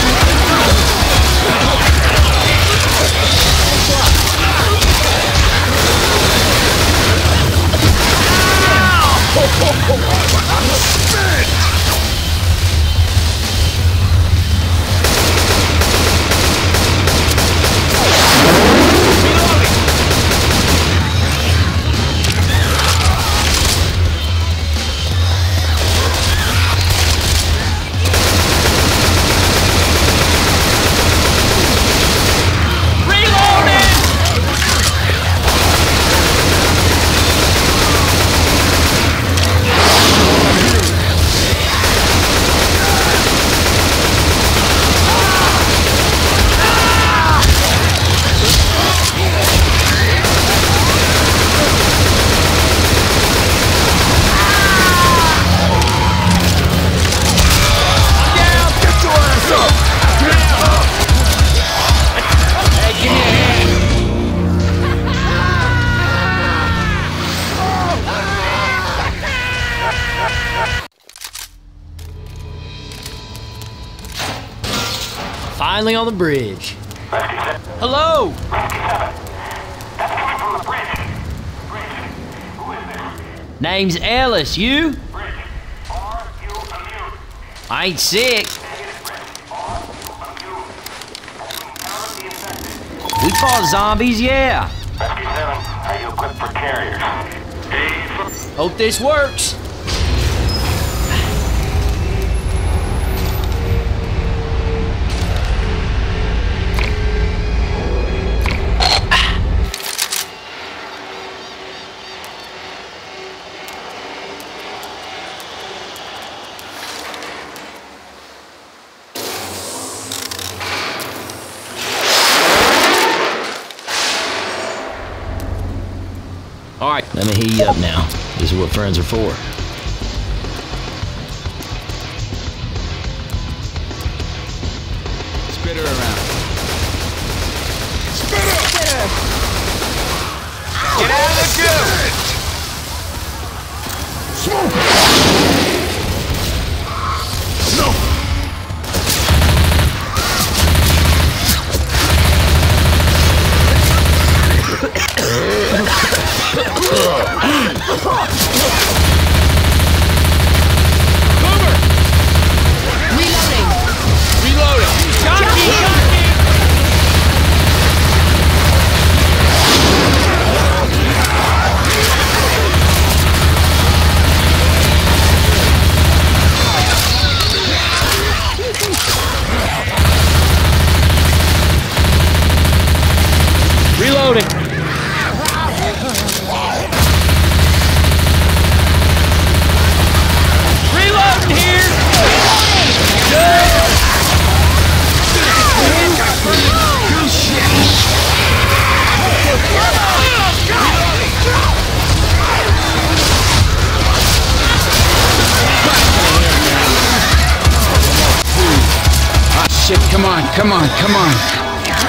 Finally on the bridge. Hello! That's coming from the bridge. Bridge, who is this? Name's Ellis. You? Bridge, are you immune? I ain't sick. Are you immune? Have we encountered the infected? We fought zombies, yeah. Rescue seven, are you equipped for carriers? Hey, Hope this works. All right, let me heat you up now. This is what friends are for. Spit her around. Spit up! Get out of the goo! Smoke! No! Reloading. Reloading here. Ah, shit, come on, come on, come on.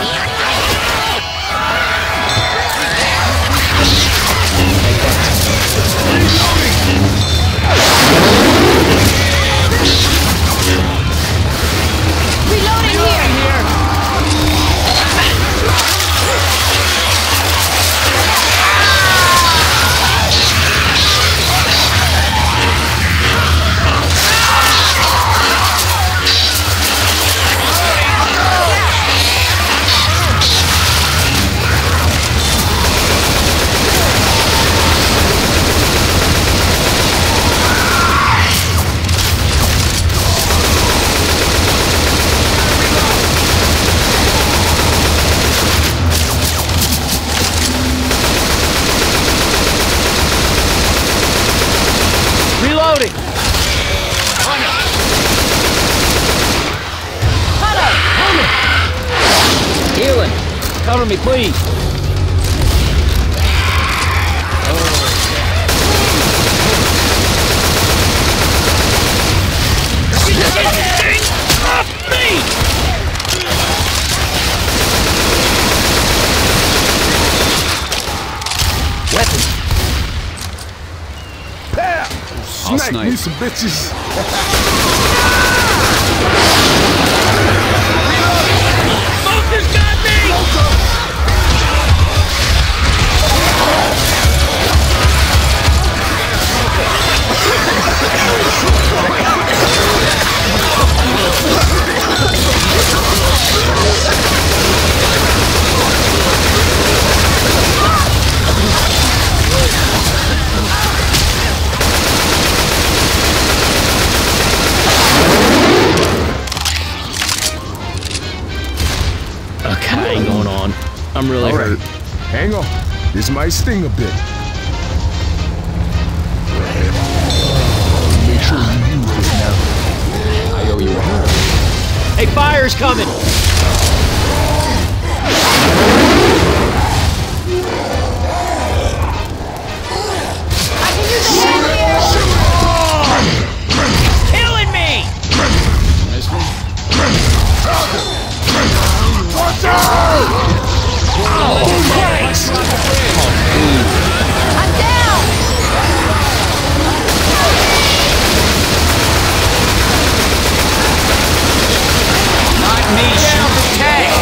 Reloading here! Reloading. Healing. Cover me, please. Weapons. Pow! I'll Snipe snipe. me some bitches. I'm really All right. hurt. Hang on. This might sting a bit. Make sure you use this now. I owe you a hand. Hey, fire's coming! I can use a hand here! Killing me! Watch out! Oh, thanks! I'm down! Not me, shoot the tank!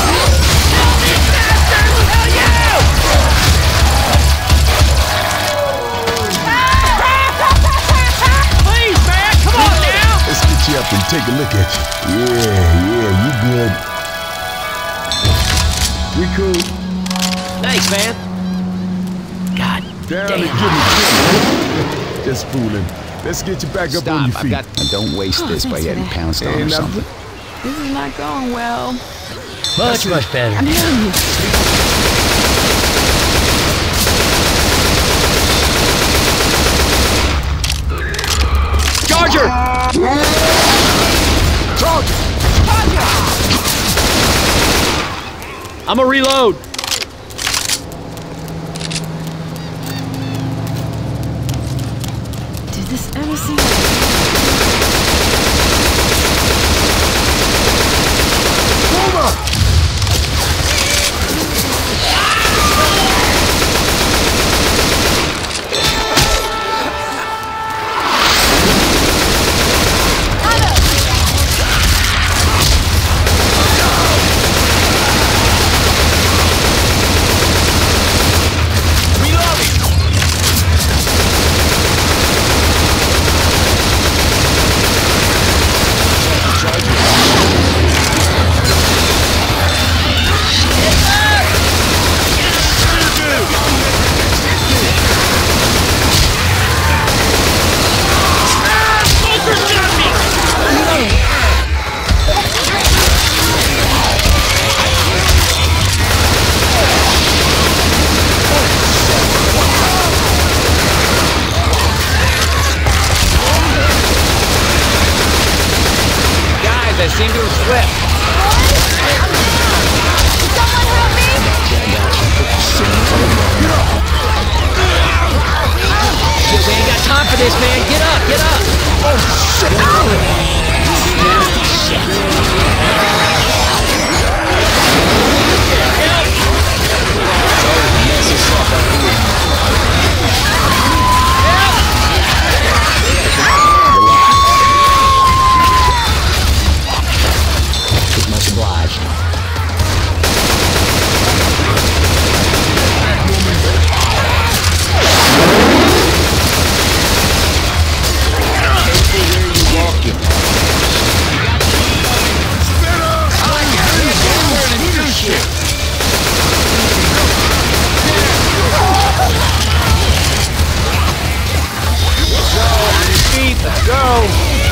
Hell yeah! Please, man, come on now! Let's get you up and take a look at you. Yeah, yeah, you good. We cool. Thanks, man. God Down damn. and give me ten. Just fooling. Let's get you back up on your Stop, feet. I've got... Don't waste this by thanks for getting that. pounced on or Ain't something. nothing. This is not going well. Much, much better. I'm hearing you. Charger! Charger! I'm a reload. Did this ever seem... Over! I seem to have slipped. Someone help me! Shit, we ain't got time for this, man. Get up, get up. Oh, shit. Much obliged. Let's go.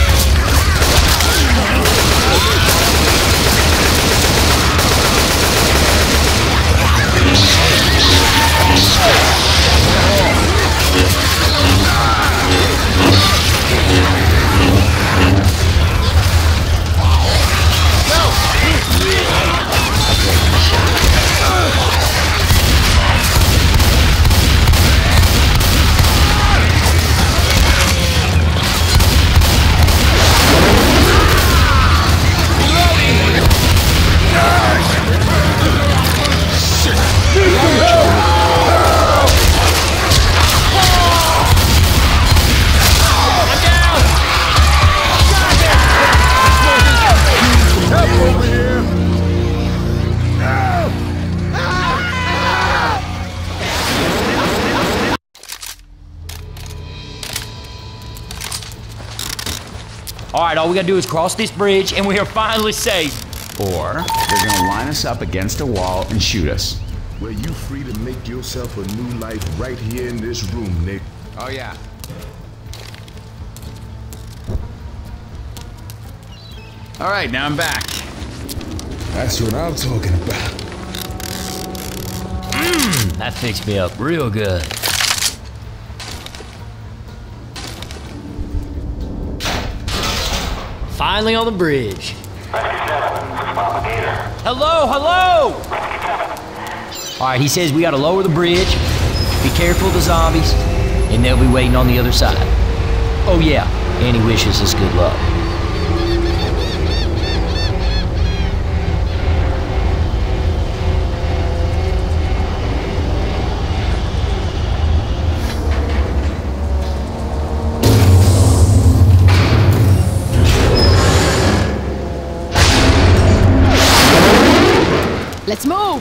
All right, all we gotta do is cross this bridge, and we are finally safe. Or they're gonna line us up against a wall and shoot us. Well, you free to make yourself a new life right here in this room, Nick. Oh yeah. All right, now I'm back. That's what I'm talking about. Mmm, that fixed me up real good. Finally on the bridge. Hello, hello! All right, he says we gotta lower the bridge, be careful of the zombies, and they'll be waiting on the other side. Oh yeah, and he wishes us good luck. Let's move!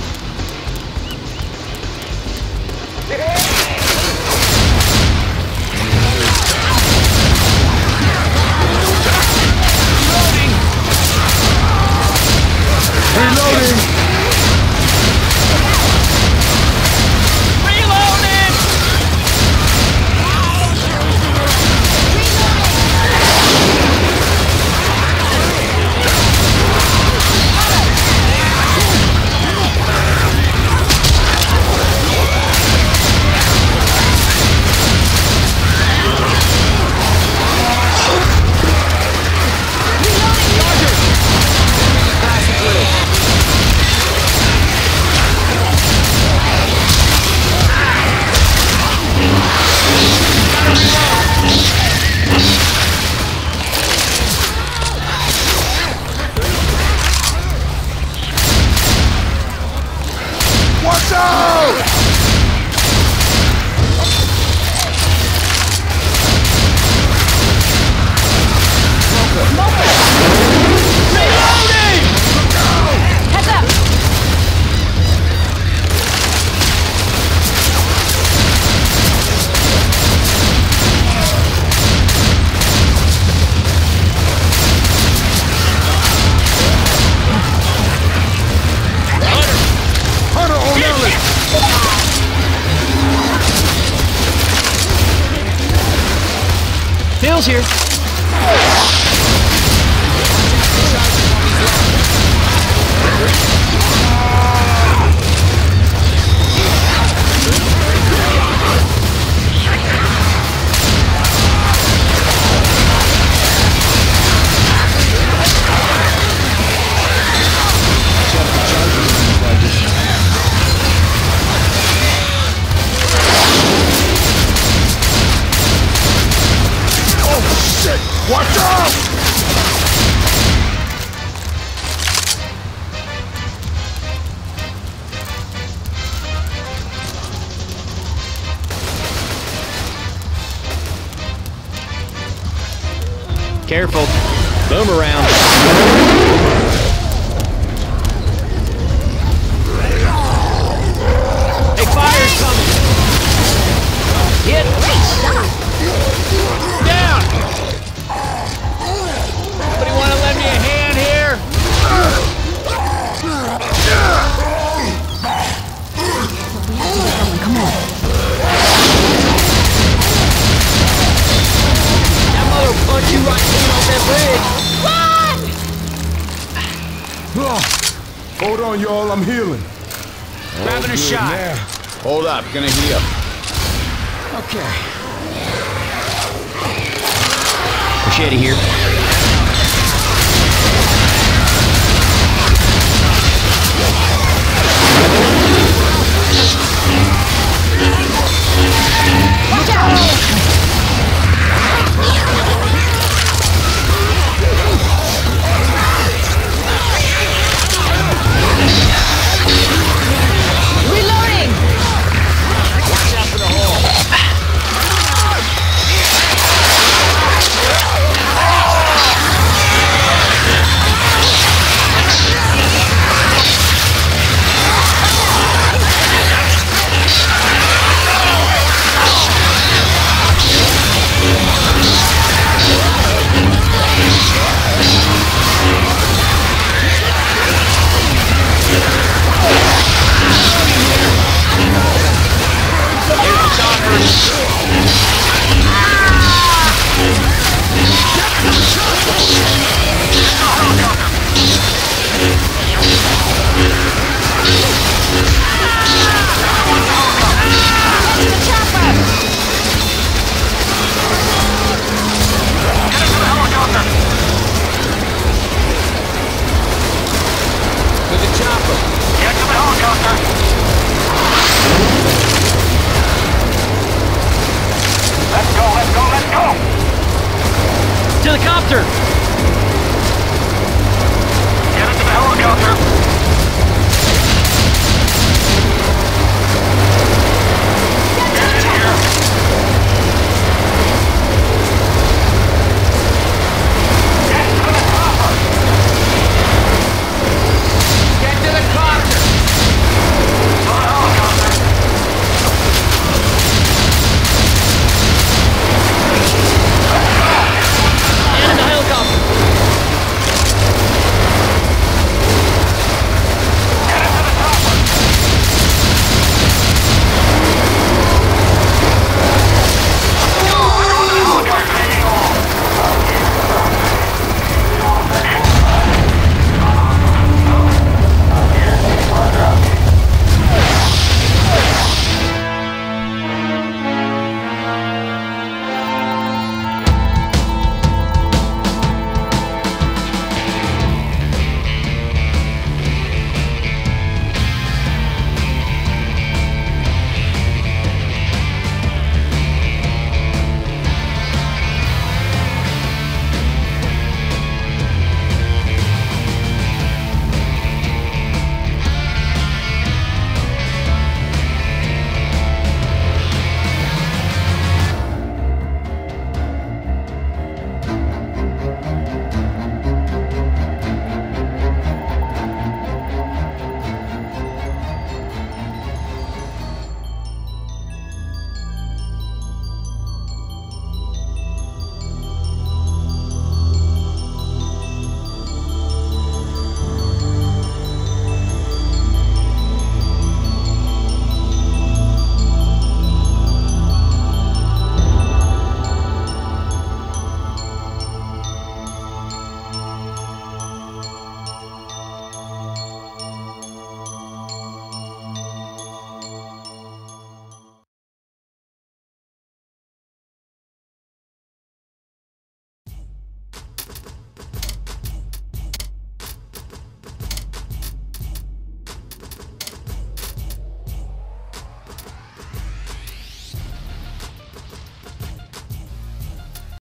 Phil's here. Watch out! Careful. Boomerang. Hey, fire's coming. Hit. Down. Somebody want to lend me a hand here? Come on. That mother punched you right clean off that bridge. Run! Hold on, y'all. I'm healing. Grabbing a shot. Now. Hold up, gonna heal. Okay. Machete here.